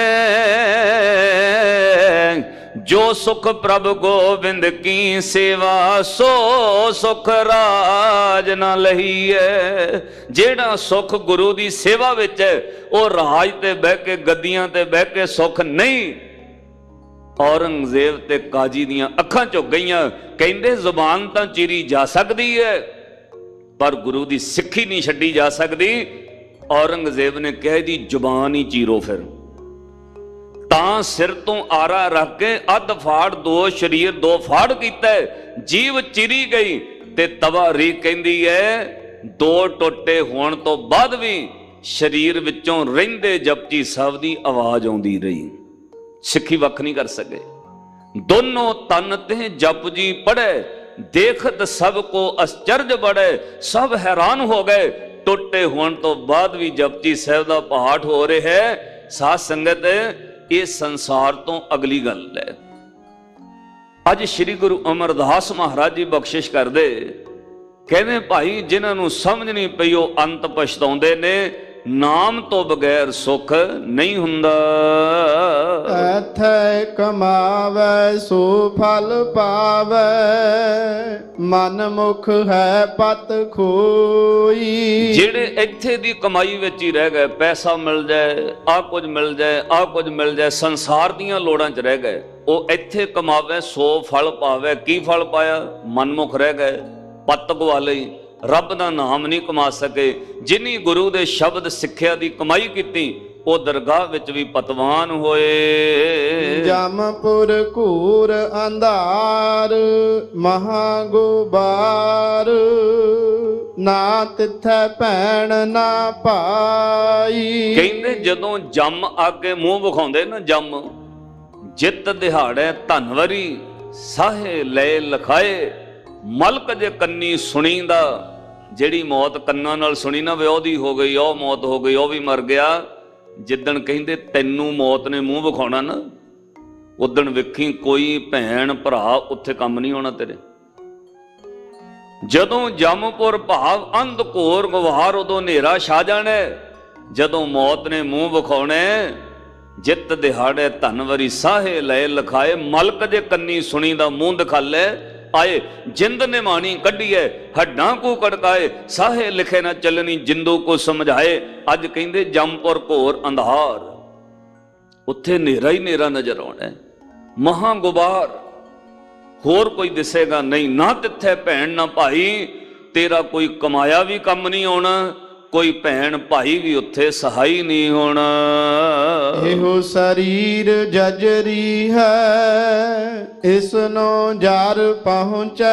जो सुख प्रभ गोविंद की सेवा, सो सुख राज ना लहीए। जेड़ा सुख गुरु दी सेवा विच है, वो राज ते बह के गद्दियां ते बह के सुख नहीं। औरंगजेब ते काजी दियां अखां चुक गईयां। कहंदे जुबान तां चीरी जा सकदी है, पर गुरु दी सिक्खी नहीं छड्डी जा सकदी। औरंगजेब ने कह दी जुबान ही चीरो, फिर तां सिर तो आरा रख के अध फाड़ दो शरीर दो फाड़ कीता, जीव चिरी गई ते तवारी कहंदी है, दो टोटे होण तो बाद भी शरीर विचों रहिंदे जपजी साहब दी आवाज आउंदी रही। सिक्खी वख नहीं कर सके। दोनों तन ते जपजी पढ़े, देखत सबको आश्चर्य बढ़े, सब हैरान हो गए। टोटे होने तो बाद भी जपजी साहब का पाठ हो रहा है। साध संगत, ये संसार तो अगली गल है। अज श्री गुरु अमरदास महाराज जी बख्शिश कर दे, कहते भाई जिन्होंने समझ नहीं पई वो अंत पछताउंदे ने, नाम तो बगैर सुख नहीं हुंदा। एथे कमावे सो फल पावे, मन मुख है पत खोई। जेड़े इत्थे दी कमाई विच ही रह गए, पैसा मिल जाए, आ कुछ मिल जाए, आ कुछ मिल जाए, संसार दियां लोड़ां च रह गए, वो इत्थे कमावे सो फल पावे। की फल पाया? मनमुख रह गए, पत गवा लई, रब दा नाम नहीं कमा सके। जिन्नी गुरु दे शब्द सिक्ख्या दी कमाई कीती, वो दरगाह विच भी पतवान होए। जमपुर कूर अंधार महागुबार, ना तिथे भैन ना पाई। कहंदे जदों जम आके मुंह विखाउंदे ना, जम जित दिहाड़े धनवरी साहे ले लखाए, मलक जे कन्नी सुनींदा। जिहड़ी मौत कन्नां नाल सुनी ना, वे ओदी हो गई, ओ मौत हो गई, ओ भी मर गया। जिदन कहंदे तैनू मौत ने मूँह विखाउणा ना, उदन वेखी कोई भैन भरा उत्थे काम नहीं होना तेरे। जदों जमपुर भाव अंध घोर गवार, उदों नेरा छा जाने। जदों मौत ने मूँह विखाउणे, जित दिहाड़े धनवरी साहे लय लखाए, मलक जे कन्नी सुनी दा मूँह दिखा ले आए। जिंद ने मानी कढ़िए, हड्डां को कड़काए, साहे लिखे ना चलनी, जिंदू को समझाए। अज कहंदे जमपुर घोर अंधार, उत्थे नेरा ही नेरा नजर आना है, महा गुबार, होर कोई दिसेगा नहीं। ना तिथे भैन ना भाई, तेरा कोई कमाया भी कम नहीं आना, कोई भैन भाई भी उत्थे सहाई नहीं होना। एहो शरीर जजरी है, इसनो जार पहुंचे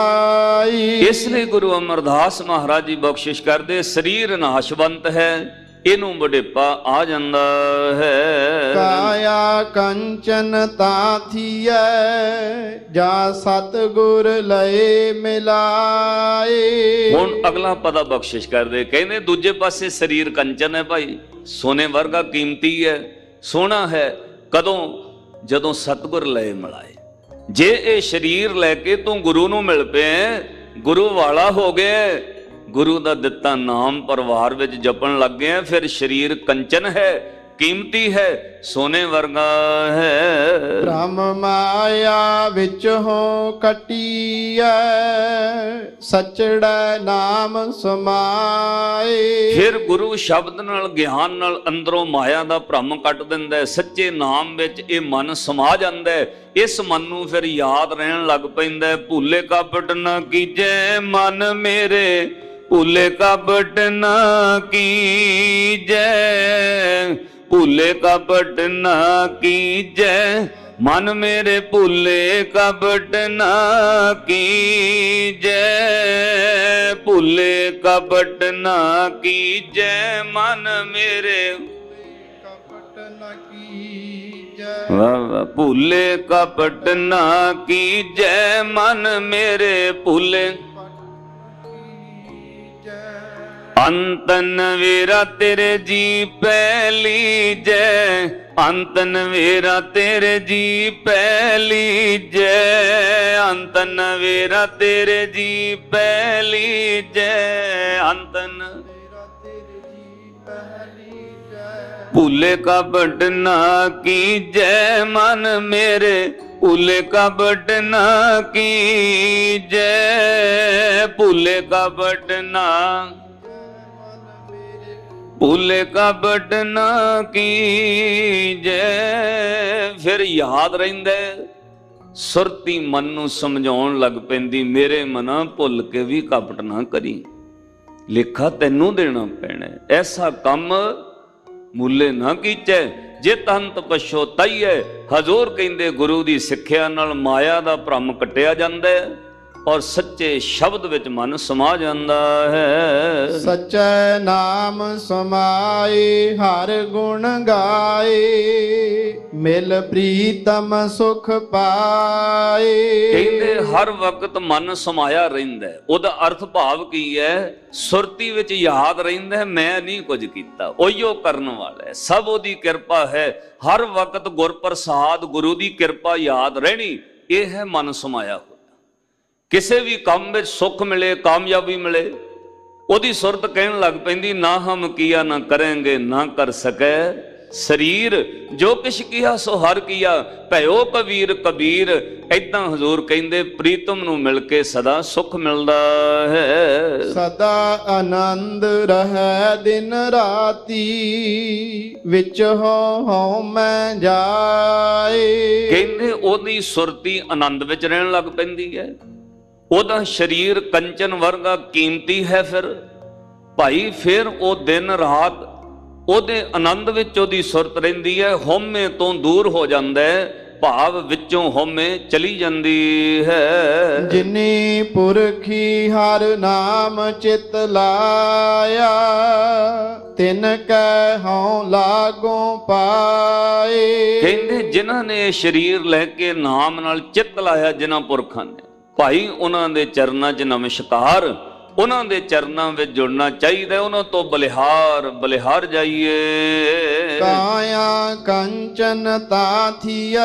आई। इसलिए गुरु अमरदास महाराज जी बख्शिश कर दे, शरीर नाशवंत है, ਇਹਨੂੰ ਬੁਢੇਪਾ ਆ ਜਾਂਦਾ ਹੈ। ਕਾਇਆ ਕੰਚਨ ਤਾਂ ਥੀਐ ਜਾ ਸਤਿਗੁਰ ਲਏ ਮਿਲਾਏ। ਹੁਣ ਅਗਲਾ ਪਦਾ ਬਖਸ਼ਿਸ਼ ਕਰਦੇ, ਕਹਿੰਦੇ ਦੂਜੇ ਪਾਸੇ ਸਰੀਰ ਕੰਚਨ ਹੈ ਭਾਈ, ਸੋਨੇ ਵਰਗਾ ਕੀਮਤੀ ਹੈ, ਸੋਹਣਾ ਹੈ। ਕਦੋਂ? ਜਦੋਂ ਸਤਿਗੁਰ ਲਏ ਮਿਲਾਏ। ਜੇ ਇਹ ਸਰੀਰ ਲੈ ਕੇ ਤੂੰ ਗੁਰੂ ਨੂੰ ਮਿਲ ਪਿਆ, ਗੁਰੂ ਵਾਲਾ ਹੋ ਗਿਆ, ਗੁਰੂ ਦਾ ਦਿੱਤਾ ਨਾਮ ਪਰਿਵਾਰ ਵਿੱਚ ਜਪਣ ਲੱਗ ਗਿਆ, ਫਿਰ ਸਰੀਰ ਕੰਚਨ ਹੈ, ਕੀਮਤੀ ਹੈ, ਸੋਨੇ ਵਰਗਾ ਹੈ। ਬ੍ਰਹਮ ਮਾਇਆ ਵਿੱਚ ਹੋ ਕਟੀਐ ਸਚੜਾ ਨਾਮ ਸਮਾਏ। ਫਿਰ ਗੁਰੂ ਸ਼ਬਦ ਨਾਲ ਗਿਆਨ ਨਾਲ ਅੰਦਰੋਂ ਮਾਇਆ ਦਾ ਭ੍ਰਮ ਕੱਟ ਦਿੰਦਾ ਹੈ, ਸੱਚੇ ਨਾਮ ਵਿੱਚ ਇਹ ਮਨ ਸਮਾ ਜਾਂਦਾ ਹੈ। ਇਸ ਮਨ ਨੂੰ ਫਿਰ ਯਾਦ ਰਹਿਣ ਲੱਗ ਪੈਂਦਾ ਹੈ। ਭੁੱਲੇ ਕਪਟ ਨਾ ਕੀਜੈ ਮਨ ਮੇਰੇ, ਭੁੱਲੇ ਕਪਟ ਨਾ ਕੀਜੈ, ਭੁੱਲੇ ਕਪਟ ਨਾ ਕੀਜੈ ਮਨ ਮੇਰੇ, ਭੁੱਲੇ ਕਪਟ ਨਾ ਕੀਜੈ, ਭੁੱਲੇ ਕਪਟ ਨਾ ਕੀਜੈ ਮਨ ਮੇਰੇ, ਕਪਟ ਨਾ ਕੀਜੈ। ਵਾਹ ਵਾਹ। ਭੁੱਲੇ ਕਪਟ ਨਾ ਕੀਜੈ ਮਨ ਮੇਰੇ, ਭੁੱਲੇ ਅੰਤਨ ਵੇਰਾ ਤੇਰੇ ਜੀ ਪਹਿਲੀ ਜੈ, ਅੰਤਨ ਵੇਰਾ ਤੇਰੇ ਜੀ ਪਹਿਲੀ ਜੈ, ਅੰਤਨ ਵੇਰਾ ਤੇਰੇ ਜੀ ਪਹਿਲੀ ਜੈ, ਅੰਤਨ ਭੁੱਲੇ ਕਪਟ ਨਾ ਕੀਜੈ ਮਨ ਮੇਰੇ, ਭੁੱਲੇ ਕਪਟ ਨਾ ਕੀਜੈ, ਭੁੱਲੇ ਕਪਟ ਨਾ, ਭੁੱਲੇ ਕਪਟ ਨਾ ਕੀਜੈ। ਫਿਰ ਯਾਦ ਰਹਿੰਦਾ, ਸੁਰਤੀ ਮਨ ਨੂੰ ਸਮਝਾਉਣ ਲੱਗ ਪੈਂਦੀ, ਮੇਰੇ ਮਨਾ ਭੁੱਲ ਕੇ ਵੀ ਕਪਟ ਨਾ ਕਰੀ, ਲੇਖਾ ਤੈਨੂੰ ਦੇਣਾ ਪੈਣਾ, ਐਸਾ ਕੰਮ ਮੁੱਲੇ ਨਾ ਕੀਚੈ ਜੇ ਤਨ ਤਪਛੋ ਤਈਐ। ਹਜ਼ੂਰ ਕਹਿੰਦੇ ਗੁਰੂ ਦੀ ਸਿੱਖਿਆ ਨਾਲ ਮਾਇਆ ਦਾ ਭ੍ਰਮ ਕੱਟਿਆ ਜਾਂਦਾ ਹੈ ਔਰ ਸੱਚੇ ਸ਼ਬਦ ਵਿੱਚ ਮਨ ਸਮਾ ਜਾਂਦਾ ਹੈ। ਸੱਚੇ ਨਾਮ ਸਮਾਏ ਹਰ ਗੁਣ ਗਾਏ, ਮਿਲ ਪ੍ਰੀਤਮ ਸੁਖ ਪਾਏ। ਕਹਿੰਦੇ ਹਰ ਵਕਤ ਮਨ ਸਮਾਇਆ ਰਹਿੰਦਾ। ਉਹਦਾ ਅਰਥ ਭਾਵ ਕੀ ਹੈ? ਸੁਰਤੀ ਵਿੱਚ ਯਾਦ ਰਹਿੰਦਾ ਮੈਂ ਨਹੀਂ ਕੁਝ ਕੀਤਾ, ਉਹੀਓ ਕਰਨ ਵਾਲਾ ਹੈ, ਸਭ ਉਹਦੀ ਕਿਰਪਾ ਹੈ। ਹਰ ਵਕਤ ਗੁਰ ਪ੍ਰਸਾਦ, ਗੁਰੂ ਦੀ ਕਿਰਪਾ ਯਾਦ ਰਹਿਣੀ, ਇਹ ਹੈ ਮਨ ਸਮਾਇਆ ਹੋਇਆ। ਕਿਸੇ ਵੀ ਕੰਮ ਵਿੱਚ ਸੁੱਖ ਮਿਲੇ, ਕਾਮਯਾਬੀ ਮਿਲੇ, ਉਹਦੀ ਸੁਰਤ ਕਹਿਣ ਲੱਗ ਪੈਂਦੀ ਨਾ ਹਮ ਕੀਆ ਨਾ ਕਰਾਂਗੇ ਨਾ ਕਰ ਸਕੈ ਸਰੀਰ, ਜੋ ਕਿਛ ਕੀਆ ਸੋ ਹਰ ਕੀਆ ਭਇਓ ਕਬੀਰ ਕਬੀਰ। ਏਦਾਂ ਹਜ਼ੂਰ ਕਹਿੰਦੇ ਪ੍ਰੀਤਮ ਨੂੰ ਮਿਲ ਕੇ ਸਦਾ ਸੁੱਖ ਮਿਲਦਾ ਹੈ। ਸਦਾ ਆਨੰਦ ਰਹਿ ਦਿਨ ਰਾਤੀ, ਵਿੱਚ ਹੋ ਹਉ ਮੈਂ ਜਾਏ। ਕਹਿੰਦੇ ਉਹਦੀ ਸੁਰਤੀ ਆਨੰਦ ਵਿੱਚ ਰਹਿਣ ਲੱਗ ਪੈਂਦੀ ਹੈ। ਉਹਦਾ ਸਰੀਰ ਕੰਚਨ ਵਰਗਾ ਕੀਮਤੀ ਹੈ। ਫਿਰ ਭਾਈ ਫਿਰ ਉਹ ਦਿਨ ਰਾਤ ਉਹਦੇ ਆਨੰਦ ਵਿੱਚ ਉਹਦੀ ਸੁਰਤ ਰਹਿੰਦੀ ਹੈ। ਹਉਮੈ ਤੋਂ ਦੂਰ ਹੋ ਜਾਂਦਾ ਹੈ, ਭਾਵ ਵਿੱਚੋਂ ਹਉਮੈ ਚਲੀ ਜਾਂਦੀ ਹੈ। ਜਿਨੀ ਪੁਰਖੀ ਹਰ ਨਾਮ ਚਿਤ ਲਾਇਆ, ਤਿਨ ਕੈ ਹਉ ਲਾਗੋਂ ਪਾਏ। ਕਹਿੰਦੇ ਜਿਨ੍ਹਾਂ ਨੇ ਸਰੀਰ ਲੈ ਕੇ ਨਾਮ ਨਾਲ ਚਿੱਤ ਲਾਇਆ, ਜਿਨ੍ਹਾਂ ਪੁਰਖਾਂ ਨੇ, ਭਾਈ ਉਹਨਾਂ ਦੇ ਚਰਨਾਂ 'ਚ ਨਮਸਕਾਰ, ਉਹਨਾਂ ਦੇ ਚਰਨਾਂ ਵਿੱਚ ਜੁੜਨਾ ਚਾਹੀਦਾ, ਉਹਨਾਂ ਤੋਂ ਬਲਿਹਾਰ ਬਲਿਹਾਰ ਜਾਈਏ। ਕਾਇਆ ਕੰਚਨ ਤਾ ਥੀਐ,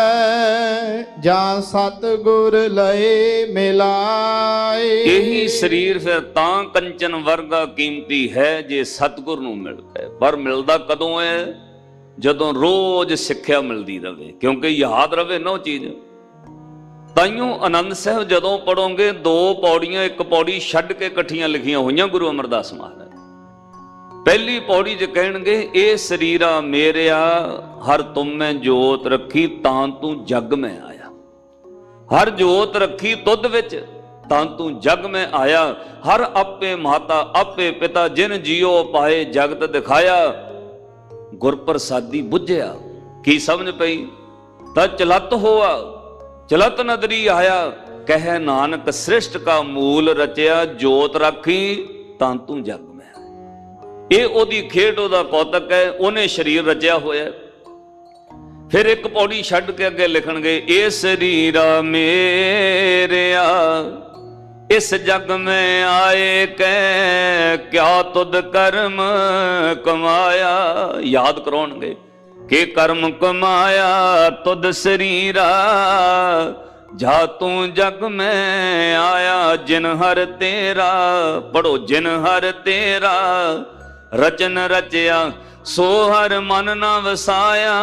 ਜਾਂ ਸਤਿਗੁਰ ਲਏ ਮਿਲਾਏ। ਇਹੀ ਸਰੀਰ ਫਿਰ ਤਾਂ ਕੰਚਨ ਵਰਗਾ ਕੀਮਤੀ ਹੈ ਜੇ ਸਤਿਗੁਰ ਨੂੰ ਮਿਲ ਗਏ। ਪਰ ਮਿਲਦਾ ਕਦੋਂ ਹੈ? ਜਦੋਂ ਰੋਜ਼ ਸਿੱਖਿਆ ਮਿਲਦੀ ਰਵੇ, ਕਿਉਂਕਿ ਯਾਦ ਰਵੇ ਨਾ ਉਹ ਚੀਜ਼। ਤਾਈਓ ਆਨੰਦ ਸਾਹਿਬ ਜਦੋਂ ਪੜੋਗੇ, ਦੋ ਪੌੜੀਆਂ ਇੱਕ ਪੌੜੀ ਛੱਡ ਕੇ ਇਕੱਠੀਆਂ ਲਿਖੀਆਂ ਹੋਈਆਂ ਗੁਰੂ ਅਮਰਦਾਸ ਮਹਾਰਾਜ। ਪਹਿਲੀ ਪੌੜੀ 'ਚ ਕਹਿਣਗੇ ਇਹ ਸਰੀਰਾ ਮੇਰਿਆ, ਹਰ ਤੁਮੈ ਜੋਤ ਰੱਖੀ ਤਾਂ ਤੂੰ ਜਗ ਮੈਂ ਆਇਆ। ਹਰ ਜੋਤ ਰੱਖੀ ਤੁਧ ਵਿੱਚ ਤਾਂ ਤੂੰ ਜਗ ਮੈਂ ਆਇਆ। ਹਰ ਆਪੇ ਮਾਤਾ ਆਪੇ ਪਿਤਾ, ਜਿਨ ਜੀਓ ਪਾਏ ਜਗਤ ਦਿਖਾਇਆ। ਗੁਰ ਪ੍ਰਸਾਦੀ ਬੁੱਝਿਆ, ਕੀ ਸਮਝ ਪਈ? ਤਾਂ ਚਲਤ ਹੋਆ ਚਲਤ ਨਦਰੀ ਆਇਆ। ਕਹਿ ਨਾਨਕ ਸ੍ਰਿਸ਼ਟ ਕਾ ਮੂਲ ਰਚਿਆ, ਜੋਤ ਰਾਖੀ ਤਾਂ ਤੂੰ ਜਗ ਮੈਂ। ਇਹ ਉਹਦੀ ਖੇਡ, ਉਹਦਾ ਕੌਤਕ ਹੈ। ਉਹਨੇ ਸਰੀਰ ਰਚਿਆ ਹੋਇਆ। फिर एक पौड़ी छड़ के अगे लिखणगे, ए शरीरा मेरिया इस जग में आए कै क्या तुद कर्म कमाया। याद कराउणगे के कर्म कमाया तुद शरीरा, जा तू जग में आया जिन हर तेरा। पढ़ो, जिन हर तेरा रचन रचया सो हर मन ना वसाया।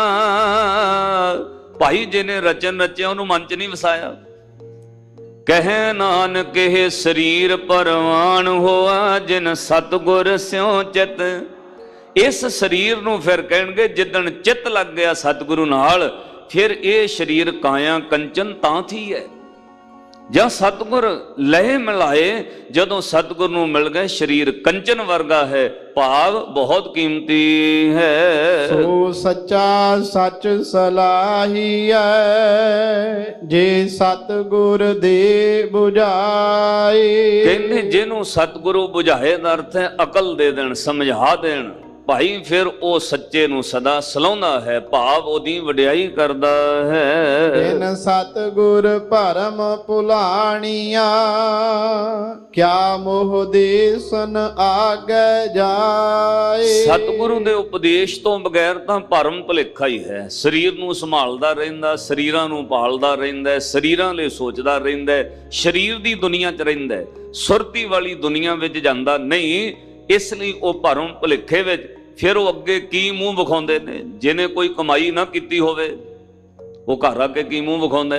भाई जिने रचन रचिया उन्होंने मन च नहीं वसाया। कह नानक हे शरीर परवान होआ जिन सतगुर स्यों चित। इस शरीर नूं फिर कहणगे जिदन चित लग गया सतगुरु नाल, फिर ये शरीर काया कंचन तां थी है। ਜਾਂ ਸਤਿਗੁਰ ਲਹਿ ਮਿਲਾਏ, ਜਦੋਂ ਸਤਿਗੁਰ ਨੂੰ ਮਿਲ ਗਏ ਸ਼ਰੀਰ ਕੰਚਨ ਵਰਗਾ ਹੈ, ਭਾਵ ਬਹੁਤ ਕੀਮਤੀ ਹੈ। ਸੋ ਸੱਚਾ ਸੱਚ ਸਲਾਹੀਐ ਜੇ ਸਤਿਗੁਰ ਦੇ 부ਝਾਏ। ਕਹਿੰਦੇ ਜਿਹਨੂੰ ਸਤਿਗੁਰੂ 부ਝਾਏ ਦਾ ਅਰਥ ਹੈ ਅਕਲ ਦੇ ਦੇਣ, ਸਮਝਾ ਦੇਣ। ਭਾਈ ਫਿਰ ਉਹ ਸੱਚੇ ਨੂੰ ਸਦਾ ਸਲਾਹੁੰਦਾ ਹੈ, ਭਾਵ ਉਹਦੀ ਵਡਿਆਈ ਕਰਦਾ ਹੈ। ਬਿਨ ਸਤਿਗੁਰ ਭਰਮ ਭੁਲਾਣੀਆਂ ਕਿਆ ਮੋਹ ਦੇਸਨ ਆਗੇ ਜਾਏ। ਸਤਿਗੁਰੂ ਦੇ ਉਪਦੇਸ਼ ਤੋਂ ਬਗੈਰ ਤਾਂ ਭਰਮ ਭੁਲੇਖਾ ਹੀ ਹੈ। ਸਰੀਰ ਨੂੰ ਸੰਭਾਲਦਾ ਰਹਿੰਦਾ, ਸਰੀਰਾਂ ਨੂੰ ਪਾਲਦਾ ਰਹਿੰਦਾ, ਸਰੀਰਾਂ ਲਈ ਸੋਚਦਾ ਰਹਿੰਦਾ, ਸਰੀਰ ਦੀ ਦੁਨੀਆ 'ਚ ਰਹਿੰਦਾ, ਸੁਰਤੀ ਵਾਲੀ ਦੁਨੀਆ ਵਿੱਚ ਜਾਂਦਾ ਨਹੀਂ। ਇਸ ਲਈ ਉਹ ਭਰਮ ਭੁਲੇਖੇ ਵਿੱਚ ਫਿਰ ਉਹ ਅੱਗੇ ਕੀ ਮੂੰਹ ਵਿਖਾਉਂਦੇ ਨੇ। ਜਿਹਨੇ ਕੋਈ ਕਮਾਈ ਨਾ ਕੀਤੀ ਹੋਵੇ ਉਹ ਘਰ ਆ ਕੇ ਕੀ ਮੂੰਹ ਵਿਖਾਉਂਦਾ।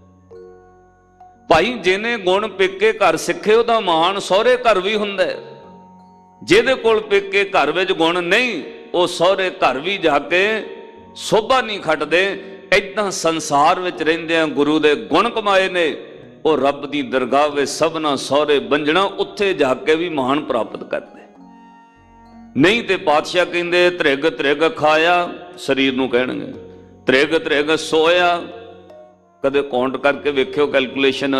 ਭਾਈ ਜਿਹਨੇ ਗੁਣ ਪੇਕੇ ਘਰ ਸਿੱਖੇ ਉਹਦਾ ਮਾਣ ਸਹੁਰੇ ਘਰ ਵੀ ਹੁੰਦਾ। ਜਿਹਦੇ ਕੋਲ ਪੇਕੇ ਘਰ ਵਿੱਚ ਗੁਣ ਨਹੀਂ ਉਹ ਸਹੁਰੇ ਘਰ ਵੀ ਜਾ ਕੇ ਸੋਭਾ ਨਹੀਂ ਖੱਟਦੇ। ਏਦਾਂ ਸੰਸਾਰ ਵਿੱਚ ਰਹਿੰਦਿਆਂ ਗੁਰੂ ਦੇ ਗੁਣ ਕਮਾਏ ਨੇ, ਉਹ ਰੱਬ ਦੀ ਦਰਗਾਹ ਵਿੱਚ ਸਭਨਾ ਸਹੁਰੇ ਬੰਜਣਾ, ਉੱਥੇ ਜਾ ਕੇ ਵੀ ਮਾਣ ਪ੍ਰਾਪਤ ਕਰਦੇ। ਨਹੀਂ ਤੇ ਪਾਤਸ਼ਾਹ ਕਹਿੰਦੇ ਤ੍ਰਿਗ ਤ੍ਰਿਗ ਖਾਇਆ, ਸਰੀਰ ਨੂੰ ਕਹਿਣਗੇ ਤ੍ਰਿਗ ਤ੍ਰਿਗ ਸੋਇਆ। ਕਦੇ ਕਾਊਂਟ ਕਰਕੇ ਵੇਖਿਓ ਕੈਲਕੂਲੇਸ਼ਨ,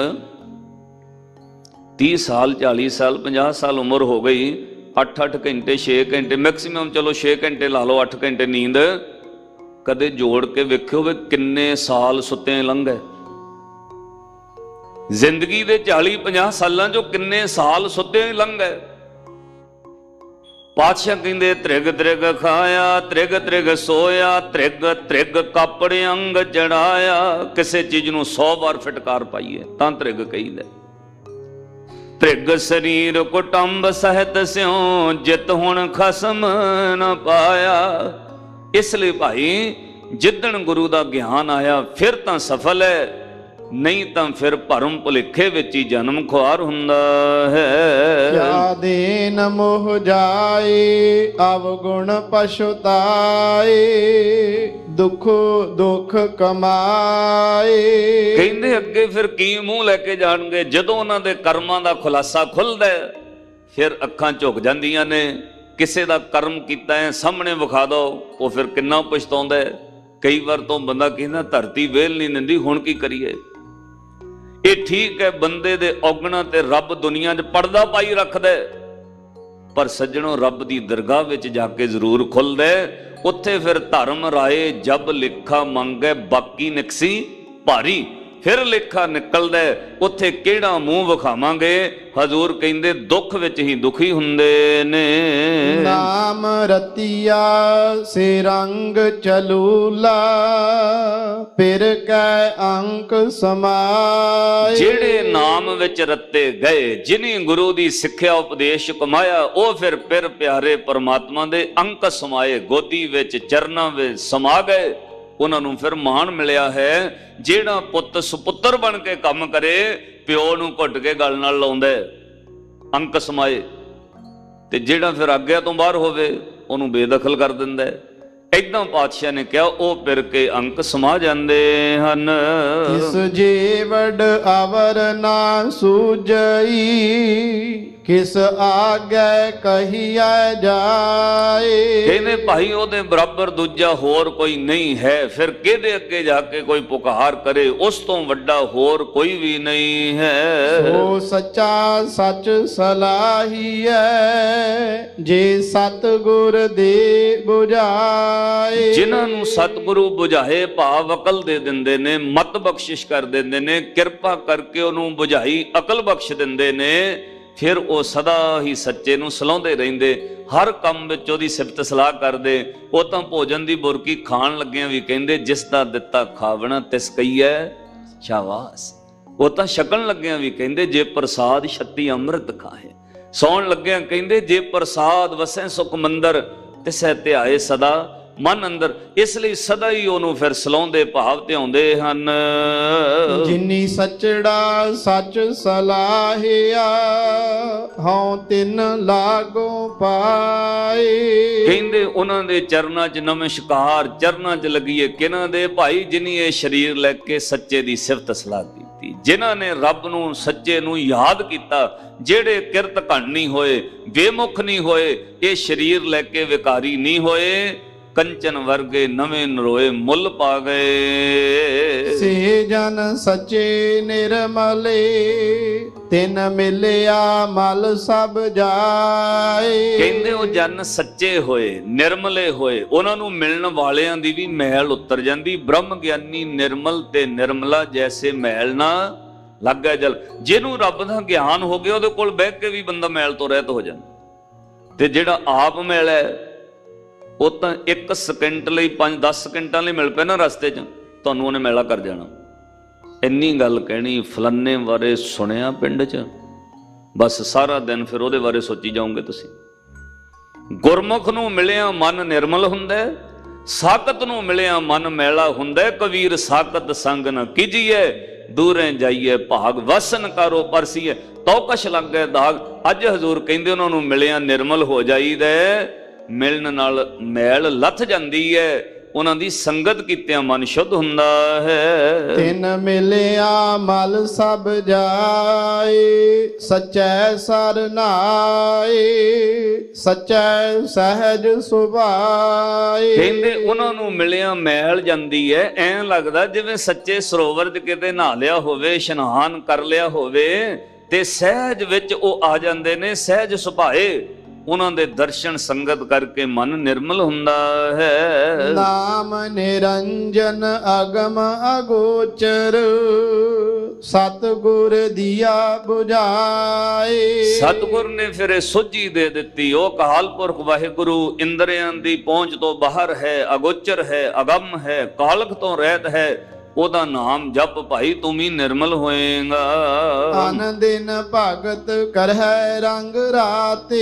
तीह साल चालीस साल पचास साल उम्र हो गई, अठ अठ घंटे छे घंटे मैक्सीमम, चलो छे घंटे ला लो, अठ घंटे नींद, कदे जोड़ के वेख्यो वे किन्ने साल सुत्ते लंघ गए। जिंदगी दे चाली पचास सालां चो किन्ने साल सुत्ते लंघ गए। पातशाह कहंदे त्रिग त्रिग खाया, त्रिग त्रिग सोया, त्रिग त्रिग कापड़े अंग चढ़ाया। किसी चीज नूं सौ बार फिटकार पाईए तां त्रिग कहीदा। त्रिग शरीर कुटुंब सहित स्यों, जित हुण खसम न पाया। इसलिए भाई जिदन गुरु का ज्ञान आया फिर तां सफल है, नहीं तां फिर भरम भुलेखे विच ही जन्म खुआर हुंदा है। क्या दीन मोह जाए, अवगुण पछुताए, दुख दुख कमाए। कहंदे अगे फिर की मूँह लैके जाणगे, जदों उन्हां दे कर्मां दा खुलासा खुलदा है फिर अखां झुक जांदियां ने। किसे दा कर्म कीता है सामने विखा दो, वो फिर किन्ना पछताउंदा है। कई बार तो बंदा कहंदा धरती वेल नहीं दिंदी, हुण की करिए। ये ठीक है, बंदे दे औगणा ते रब दुनिया च पर्दा पाई रखदा है, पर सज्जणों रब दी दरगाह विच जाके जरूर खुलदा है। उत्थे फिर धर्म राए जब लेखा मंगे, बाकी निकसी भारी। फिर लेखा निकलदा है, उत्थे केड़ा मूँह विखावांगे। हजूर कहंदे दुख विच ही दुखी हुंदे ने। नाम रतिया से रंग चलूला, फिर कै अंक समाए। जेड़े नाम विच रत्ते गए, जिन्हें गुरु दी सिक्ख्या उपदेश कमाया, वो फिर पिर प्यारे परमात्मा दे अंक समाए, गोदी विच चरना विच समा गए। उन्होंने फिर मान मिलिया है। जेड़ा पुत सुपुत्र बन के काम करे, प्यो नूं घुट के गल नाल लाउंदा है, अंक समाए। ते जेड़ा फिर आग्या तो बाहर होवे उहनूं बेदखल कर दिंदा है। इदां पातशाह ने कहा वो फिर के अंक समा जांदे हन। इस जीवड़ अवर ना सूझई, किस आगे कहिया जाए। कहने भाई ओदे बराबर दूजा होर कोई नहीं है, फिर केदे अगे जाके कोई पुकार करे, उस तो वड्डा होर कोई भी नहीं है। सो सच्चा सच सलाहिए जे सतगुर दे बुझाए। जिन्हां नूं सतगुरु बुझाए भाव अकल दे दिंदे ने, मत बख्शिश कर दिंदे ने, किरपा करके उन्होंने बुझाई अकल बख्श दिंदे ने, फिर वो सदा ही सच्चे नूं सलाउंदे रहिंदे, हर काम विच ओहदी सिफत सलाह करदे। वो तां भोजन दी बुरकी खाण लग्गियां भी कहंदे जिस दा दित्ता खावणा तिस कहीए शाबाश। वो तां छकण लग्गियां भी कहंदे जे प्रसाद छत्ती अमृत खाए। सौण लग्गियां कहंदे जे प्रसाद वसै सुख मंदर तिसै ध्याए सदा मन अंदर। इसलिए सदा ही ਉਹਨੂੰ ਫਿਰ ਸਲਾਉਂਦੇ ਭਾਵ ਤੇ ਆਉਂਦੇ ਹਨ। ਜਿਨੀ ਸਚੜਾ ਸੱਚ ਸਲਾਹਿਆ ਹਉ ਤਿਨ ਲਾਗੋ ਪਾਏ। ਕਹਿੰਦੇ ਉਹਨਾਂ ਦੇ ਚਰਨਾਂ 'ਚ ਨਮਸਕਾਰ, ਚਰਨਾਂ 'ਚ ਲੱਗੀਏ ਕਿਹਨਾਂ ਦੇ ਭਾਈ ਜਿਨੀ ਇਹ ਸਰੀਰ ਲੈ ਕੇ ਸੱਚੇ ਦੀ ਸਿਫਤ ਸਲਾਹ ਕੀਤੀ, ਜਿਨ੍ਹਾਂ ਨੇ ਰੱਬ ਨੂੰ ਸੱਚੇ ਨੂੰ ਯਾਦ ਕੀਤਾ, ਜਿਹੜੇ ਕਿਰਤ ਘਣ ਨਹੀਂ ਹੋਏ, ਬੇਮੁਖ ਨਹੀਂ ਹੋਏ, ਇਹ ਸਰੀਰ ਲੈ ਕੇ ਵਿਕਾਰੀ ਨਹੀਂ ਹੋਏ, कंचन वर्गे नवे नरोए मुल पा गए। से जन सचे निर्मले तिन मिलिया मल सब जाए। कहंदे ओ जन सच्चे होए निर्मले होए, उन्हां नूं मिलण वालियां दी भी मैल उतर जांदी। ब्रह्म ज्ञानी निर्मल ते निर्मला जैसे मैल ना लग गया जल। जिन्हों रब दा ज्ञान हो गया उहदे कोल बैठ के भी बंदा मैल तो रहत हो जांदा, ते जिहड़ा आप मैल है ਉਹ ਤਾਂ ਇੱਕ ਸਕਿੰਟ ਲਈ ਪੰਜ ਦਸ ਸਕਿੰਟਾਂ ਲਈ ਮਿਲ ਪਏ ਨਾ ਰਸਤੇ 'ਚ, ਤੁਹਾਨੂੰ ਉਹਨੇ ਮੈਲਾ ਕਰ ਜਾਣਾ। ਇੰਨੀ ਗੱਲ ਕਹਿਣੀ ਫਲਾਨੇ ਬਾਰੇ ਸੁਣਿਆ ਪਿੰਡ 'ਚ, ਬਸ ਸਾਰਾ ਦਿਨ ਫਿਰ ਉਹਦੇ ਬਾਰੇ ਸੋਚੀ ਜਾਓਗੇ ਤੁਸੀਂ। ਗੁਰਮੁਖ ਨੂੰ ਮਿਲਿਆ ਮਨ ਨਿਰਮਲ ਹੁੰਦਾ, ਸਾਕਤ ਨੂੰ ਮਿਲਿਆ ਮਨ ਮੈਲਾ ਹੁੰਦਾ। ਕਬੀਰ ਸਾਕਤ ਸੰਗ ਨ ਕੀਜੀਏ ਦੂਰੇ ਜਾਈਏ ਭਾਗ ਵਸਨ ਕਰੋ ਪਰਸੀਏ ਤੋ ਕਛ ਲੱਗੇ ਦਾਗ। ਅੱਜ ਹਜ਼ੂਰ ਕਹਿੰਦੇ ਉਹਨਾਂ ਨੂੰ ਮਿਲਿਆ ਨਿਰਮਲ ਹੋ ਜਾਈਦਾ, ਮਿਲਣ ਨਾਲ ਮੈਲ ਲੱਥ ਜਾਂਦੀ ਹੈ, ਉਹਨਾਂ ਦੀ ਸੰਗਤ ਕੀਤਿਆਂ ਮਨ ਸ਼ੁੱਧ ਹੁੰਦਾ ਹੈ। ਤਿਨ ਮਿਲਿਆ ਮਲ ਸਭ ਜਾਏ ਸਚੈ ਸਰਨਾਏ ਸਚੈ ਸਹਿਜ ਸੁਭਾਏ। ਕਹਿੰਦੇ ਉਹਨਾਂ ਨੂੰ ਮਿਲਿਆ ਮੈਲ ਜਾਂਦੀ ਹੈ, ਐਂ ਲੱਗਦਾ ਜਿਵੇਂ ਸੱਚੇ ਸਰੋਵਰ 'ਚ ਕਿਤੇ ਨਹਾ ਲਿਆ ਹੋਵੇ, ਇਸ਼ਨਾਨ ਕਰ ਲਿਆ ਹੋਵੇ, ਤੇ ਸਹਿਜ ਵਿੱਚ ਉਹ ਆ ਜਾਂਦੇ ਨੇ, ਸਹਿਜ ਸੁਭਾਏ। ਉਹਨਾਂ ਦੇ ਦਰਸ਼ਨ ਸੰਗਤ ਕਰਕੇ ਮਨ ਨਿਰਮਲ ਹੁੰਦਾ ਹੈ। ਨਾਮ ਨਿਰੰਜਨ ਅਗਮ ਅਗੋਚਰ ਸਤਿਗੁਰ ਦੀਆ ਬੁਝਾਏ। ਸਤਿਗੁਰ ਨੇ ਫਿਰ ਇਹ ਸੋਝੀ ਦੇ ਦਿੱਤੀ। ਉਹ ਅਕਾਲ ਪੁਰਖ ਵਾਹਿਗੁਰੂ ਇੰਦਰੀਆਂ ਦੀ ਪਹੁੰਚ ਤੋਂ ਬਾਹਰ ਹੈ, ਅਗੋਚਰ ਹੈ, ਅਗੰਮ ਹੈ, ਕਾਲਖ ਤੋਂ ਰਹਿਤ ਹੈ। ਉਹਦਾ ਨਾਮ ਜਪ ਭਾਈ ਤੂੰ ਵੀ ਨਿਰਮਲ ਹੋਏਗਾ। ਅਨ ਦਿਨ ਭਗਤ ਕਰਹਿ ਰੰਗ ਰਾਤੇ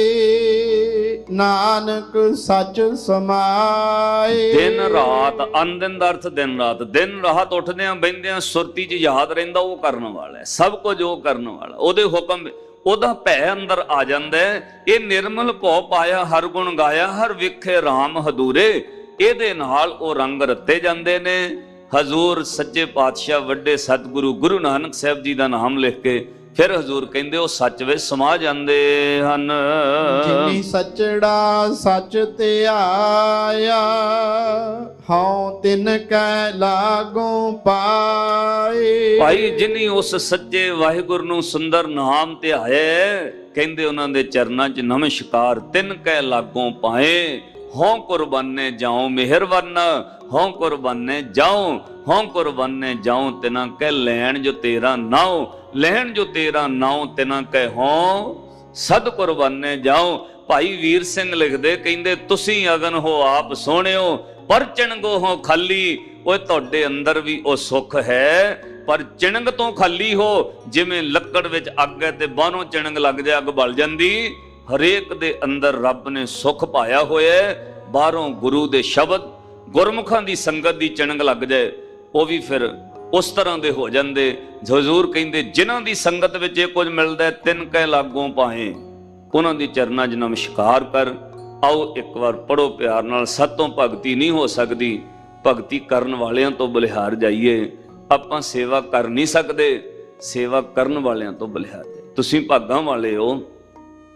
ਨਾਨਕ ਸੱਚ ਸਮਾਏ। ਦਿਨ ਰਾਤ, ਅਨ ਦਿਨ ਦਾ ਅਰਥ ਦਿਨ ਰਾਤ। ਦਿਨ ਰਾਤ ਉੱਠਦਿਆਂ ਬਹਿੰਦਿਆਂ ਸੁਰਤੀ 'ਚ ਯਾਦ ਰਹਿੰਦਾ ਉਹ ਕਰਨ ਵਾਲਾ ਹੈ, ਸਭ ਕੁਝ ਉਹ ਕਰਨ ਵਾਲਾ। ਉਹਦੇ ਹੁਕਮ ਉਹਦਾ ਭੈ ਅੰਦਰ ਆ ਜਾਂਦਾ। ਇਹ ਨਿਰਮਲ ਭਉ ਪਾਇਆ ਹਰ ਗੁਣ ਗਾਇਆ, ਹਰ ਵਿਖੇ ਰਾਮ ਹਦੂਰੇ। ਇਹਦੇ ਨਾਲ ਉਹ ਰੰਗ ਰੱਤੇ ਜਾਂਦੇ ਨੇ। ਹਜ਼ੂਰ ਸੱਚੇ ਪਾਤਸ਼ਾਹ ਵੱਡੇ ਸਤਿਗੁਰੂ ਗੁਰੂ ਨਾਨਕ ਸਾਹਿਬ ਜੀ ਦਾ ਨਾਮ ਲਿਖ ਕੇ ਫਿਰ ਹਜ਼ੂਰ ਕਹਿੰਦੇ ਉਹ ਸੱਚ ਵਿੱਚ ਸਮਾ ਜਾਂਦੇ ਹਨ। ਜਿਨੀ ਸੱਚੜਾ ਸੱਚ ਧਿਆਇਆ ਹਉ ਤਿਨ ਕੈ ਲਾਗੋਂ ਪਾਏ। ਭਾਈ ਜਿਨੀ ਉਸ ਸੱਚੇ ਵਾਹਿਗੁਰੂ ਨੂੰ ਸੁੰਦਰ ਨਾਮ ਧਿਆਇਆ, ਕਹਿੰਦੇ ਉਹਨਾਂ ਦੇ ਚਰਨਾਂ 'ਚ ਨਮਸਕਾਰ ਤਿਨ ਕੈ ਲਾਗੋਂ ਪਾਏ। ਹੋਂ ਕੁਰਬਾਨੇ ਜਾਉ ਮਿਹਰਬਾਨਾ, ਹੋਂ ਕੁਰਬਾਨੇ ਜਾਉ, ਹੋਂ ਕੁਰਬਾਨੇ ਜਾਉ ਤਿਨਾ ਕਹਿ ਲੈਣ ਜੋ ਤੇਰਾ ਨਾਉ, ਲੈਣ ਜੋ ਤੇਰਾ ਨਾਉ ਤਿਨਾ ਕਹਿ ਹੋਂ ਸਦ ਕੁਰਬਾਨੇ ਜਾਉ। ਭਾਈ ਵੀਰ ਸਿੰਘ ਲਿਖਦੇ ਕਹਿੰਦੇ ਤੁਸੀਂ ਅਗਨ ਹੋ ਆਪ ਸੋਹਣਿਓ, ਪਰ ਚਿਣਗੋ ਹੋ ਖਾਲੀ। ਓਏ ਤੁਹਾਡੇ ਅੰਦਰ ਵੀ ਉਹ ਸੁੱਖ ਹੈ, ਪਰ ਚਿਣਗ ਤੋਂ ਖਾਲੀ ਹੋ। ਜਿਵੇਂ ਲੱਕੜ ਵਿੱਚ ਅੱਗ ਹੈ ਤੇ ਬਾਹਰੋਂ ਚਿਣਗ ਲੱਗ ਜਾਏ ਅੱਗ ਬਲ ਜਾਂਦੀ। ਹਰੇਕ ਦੇ ਅੰਦਰ ਰੱਬ ਨੇ ਸੁੱਖ ਪਾਇਆ ਹੋਇਆ। ਬਾਹਰੋਂ ਗੁਰੂ ਦੇ ਸ਼ਬਦ ਗੁਰਮੁਖਾਂ ਦੀ ਸੰਗਤ ਦੀ ਚਿਣਗ ਲੱਗ ਜਾਏ, ਉਹ ਵੀ ਫਿਰ ਉਸ ਤਰ੍ਹਾਂ ਦੇ ਹੋ ਜਾਂਦੇ। ਹਜ਼ੂਰ ਕਹਿੰਦੇ ਜਿਨ੍ਹਾਂ ਦੀ ਸੰਗਤ ਵਿੱਚ ਇਹ ਕੁਝ ਮਿਲਦਾ ਤਿੰਨ ਕਹਿ ਲਾਗੋਂ ਪਾਏ, ਉਹਨਾਂ ਦੀ ਚਰਨਾਂ 'ਚ ਨਮਸਕਾਰ ਕਰ। ਆਓ ਇੱਕ ਵਾਰ ਪੜੋ ਪਿਆਰ ਨਾਲ। ਸਾਤੋਂ ਭਗਤੀ ਨਹੀਂ ਹੋ ਸਕਦੀ, ਭਗਤੀ ਕਰਨ ਵਾਲਿਆਂ ਤੋਂ ਬਲਿਹਾਰ ਜਾਈਏ। ਆਪਾਂ ਸੇਵਾ ਕਰ ਨਹੀਂ ਸਕਦੇ, ਸੇਵਾ ਕਰਨ ਵਾਲਿਆਂ ਤੋਂ ਬਲਿਹਾਰ ਜਾਈਏ। ਤੁਸੀਂ ਭਾਗਾਂ ਵਾਲੇ ਹੋ,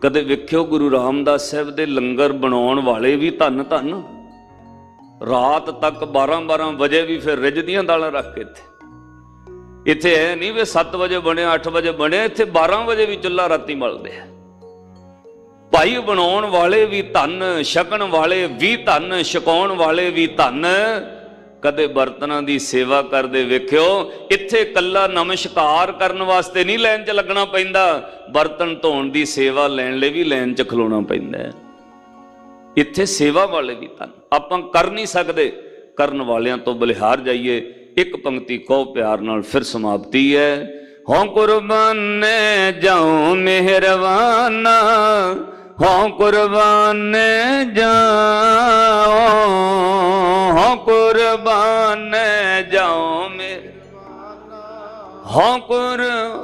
ਕਦੇ ਵੇਖਿਓ ਗੁਰੂ ਰਾਮਦਾਸ ਸਾਹਿਬ ਦੇ ਲੰਗਰ ਬਣਾਉਣ ਵਾਲੇ ਵੀ ਧੰਨ ਧੰਨ, ਰਾਤ ਤੱਕ ਬਾਰਾਂ ਬਾਰਾਂ ਵਜੇ ਵੀ ਫਿਰ ਰਿੱਝਦੀਆਂ ਦਾਲਾਂ ਰੱਖ ਕੇ ਇੱਥੇ ਇੱਥੇ ਇਹ ਨਹੀਂ ਵੀ ਸੱਤ ਵਜੇ ਬਣਿਆ ਅੱਠ ਵਜੇ ਬਣਿਆ, ਇੱਥੇ ਬਾਰਾਂ ਵਜੇ ਵੀ ਚੁੱਲ੍ਹਾ ਰਾਤੀ ਮਲਦੇ ਆ। ਭਾਈ ਬਣਾਉਣ ਵਾਲੇ ਵੀ ਧੰਨ, ਛਕਣ ਵਾਲੇ ਵੀ ਧੰਨ, ਛਕਾਉਣ ਵਾਲੇ ਵੀ ਧੰਨ। ਕਦੇ ਬਰਤਨਾਂ ਦੀ ਸੇਵਾ ਕਰਦੇ ਵੇਖਿਓ, ਇੱਥੇ ਕੱਲਾ ਨਮਸਕਾਰ ਕਰਨ ਵਾਸਤੇ ਨਹੀਂ ਲਾਈਨ 'ਚ ਲੱਗਣਾ ਪੈਂਦਾ, ਬਰਤਨ ਧੋਣ ਦੀ ਸੇਵਾ ਲੈਣ ਲਈ ਵੀ ਲਾਈਨ 'ਚ ਖਲੋਣਾ ਪੈਂਦਾ ਹੈ। ਇੱਥੇ ਸੇਵਾ ਵਾਲੇ ਵੀ ਧੰਨ। ਆਪਾਂ ਕਰ ਨਹੀਂ ਸਕਦੇ, ਕਰਨ ਵਾਲਿਆਂ ਤੋਂ ਬਲਿਹਾਰ ਜਾਈਏ। ਇੱਕ ਪੰਕਤੀ ਕਹੋ ਪਿਆਰ ਨਾਲ, ਫਿਰ ਸਮਾਪਤੀ ਹੈ। ਹੋਂ ਕੁਰਬਾਨੇ ਜਾਉ ਮਿਹਰਬਾਨਾ, ਹੋਂ ਕੁਰਬਾਨੇ ਜਾਉ, ਹੋਂ ਕੁਰਬਾਨੇ ਜਾਉ ਮਿਹਰਬਾਨਾ, ਹੋਂ ਕੁਰ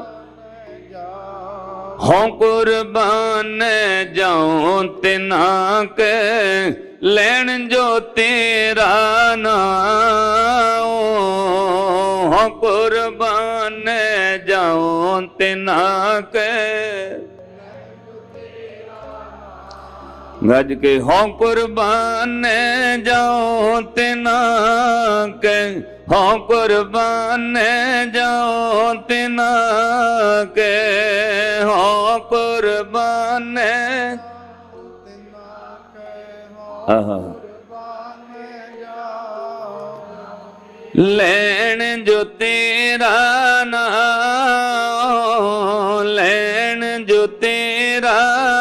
ਹੋਂ ਕੁਰਬਾਨੇ ਜਾਉ ਤਿਨਾ ਕੇ ਲੈਣ ਜੋ ਤੇਰਾ ਨਾਮ, ਹੋਂ ਕੁਰਬਾਨੇ ਜਾਉ ਤਿਨਾ ਕੇ ਗੱਜ ਕੇ, ਹੋਂ ਕੁਰਬਾਨੇ ਜਾਉ ਤਿਨਾ ਕੇ, ਹੋਂ ਕੁਰਬਾਨੇ ਜਾਉ ਤਿਨਾ ਕੇ, ਹੋਂ ਕੁਰਬਾਨੇ ਲੈਣ ਜੋ ਤੇਰਾ ਨਾਮ, ਲੈਣ ਜੋ ਤੇਰਾ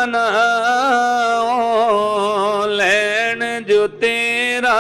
ਨਾਮ, ਲੈਣ ਜੋ ਤੇਰਾ,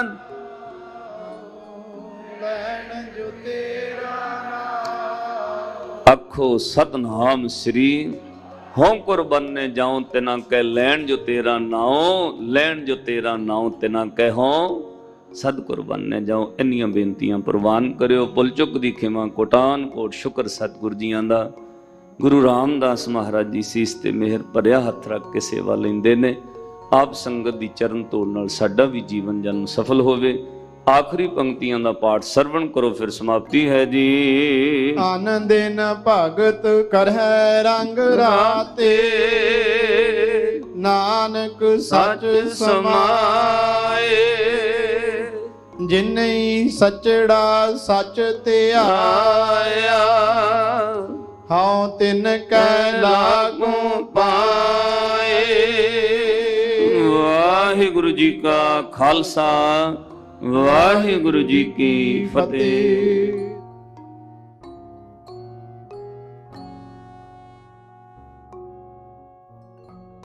ਲੈਣ ਜੋ ਤੇਰਾ ਨਾਮ। ਆਖੋ ਸਤਨਾਮ ਸ੍ਰੀ ਹੋਂ ਕੁਰਬਾਨੇ ਜਾਉ ਤਿਨਾ ਕਹਿ, ਲੈਣ ਜੋ ਤੇਰਾ ਨਾਉ, ਲੈਣ ਜੋ ਤੇਰਾ ਨਾਉ ਤਿਨਾ ਕਹਿ, ਹੋਂ ਸਦ ਕੁਰਬਾਨੇ ਜਾਉ। ਇੰਨੀਆਂ ਬੇਨਤੀਆਂ ਪ੍ਰਵਾਨ ਕਰਿਓ। ਭੁੱਲ ਚੁੱਕ ਦੀ ਖਿਮਾ ਕੋਟਾਨ ਕੋਟ ਸ਼ੁਕਰ ਸਤਿਗੁਰ ਜੀਆਂ ਦਾ। ਗੁਰੂ ਰਾਮਦਾਸ ਮਹਾਰਾਜ ਜੀ ਸੀਸ ਤੇ ਮਿਹਰ ਭਰਿਆ ਹੱਥ ਰੱਖ ਕੇ ਸੇਵਾ ਲੈਂਦੇ ਨੇ। ਆਪ ਸੰਗਤ ਦੀ ਚਰਨ ਤੋੜ ਨਾਲ ਸਾਡਾ ਵੀ ਜੀਵਨ ਜਨਮ ਸਫਲ ਹੋਵੇ। ਆਖਰੀ ਪੰਕਤੀਆਂ ਦਾ ਪਾਠ ਸਰਵਣ ਕਰੋ, ਫਿਰ ਸਮਾਪਤੀ ਹੈ ਜੀ। ਆਨੰਦ ਦਿਨ ਭਗਤ ਕਰਹਿ ਰੰਗ ਰਾਤੇ, ਨਾਨਕ ਸੱਚ ਸਮਾਏ, ਜਿਨਈ ਸਚੜਾ ਸੱਚ ਧਿਆਇਆ, ਹਉ ਤਿਨ ਕੈ ਲਾਗੂ ਪਾਏ। ਵਾਹਿਗੁਰੂ ਜੀ ਕਾ ਖਾਲਸਾ, ਵਾਹਿਗੁਰੂ ਜੀ ਕੀ ਫਤਿਹ।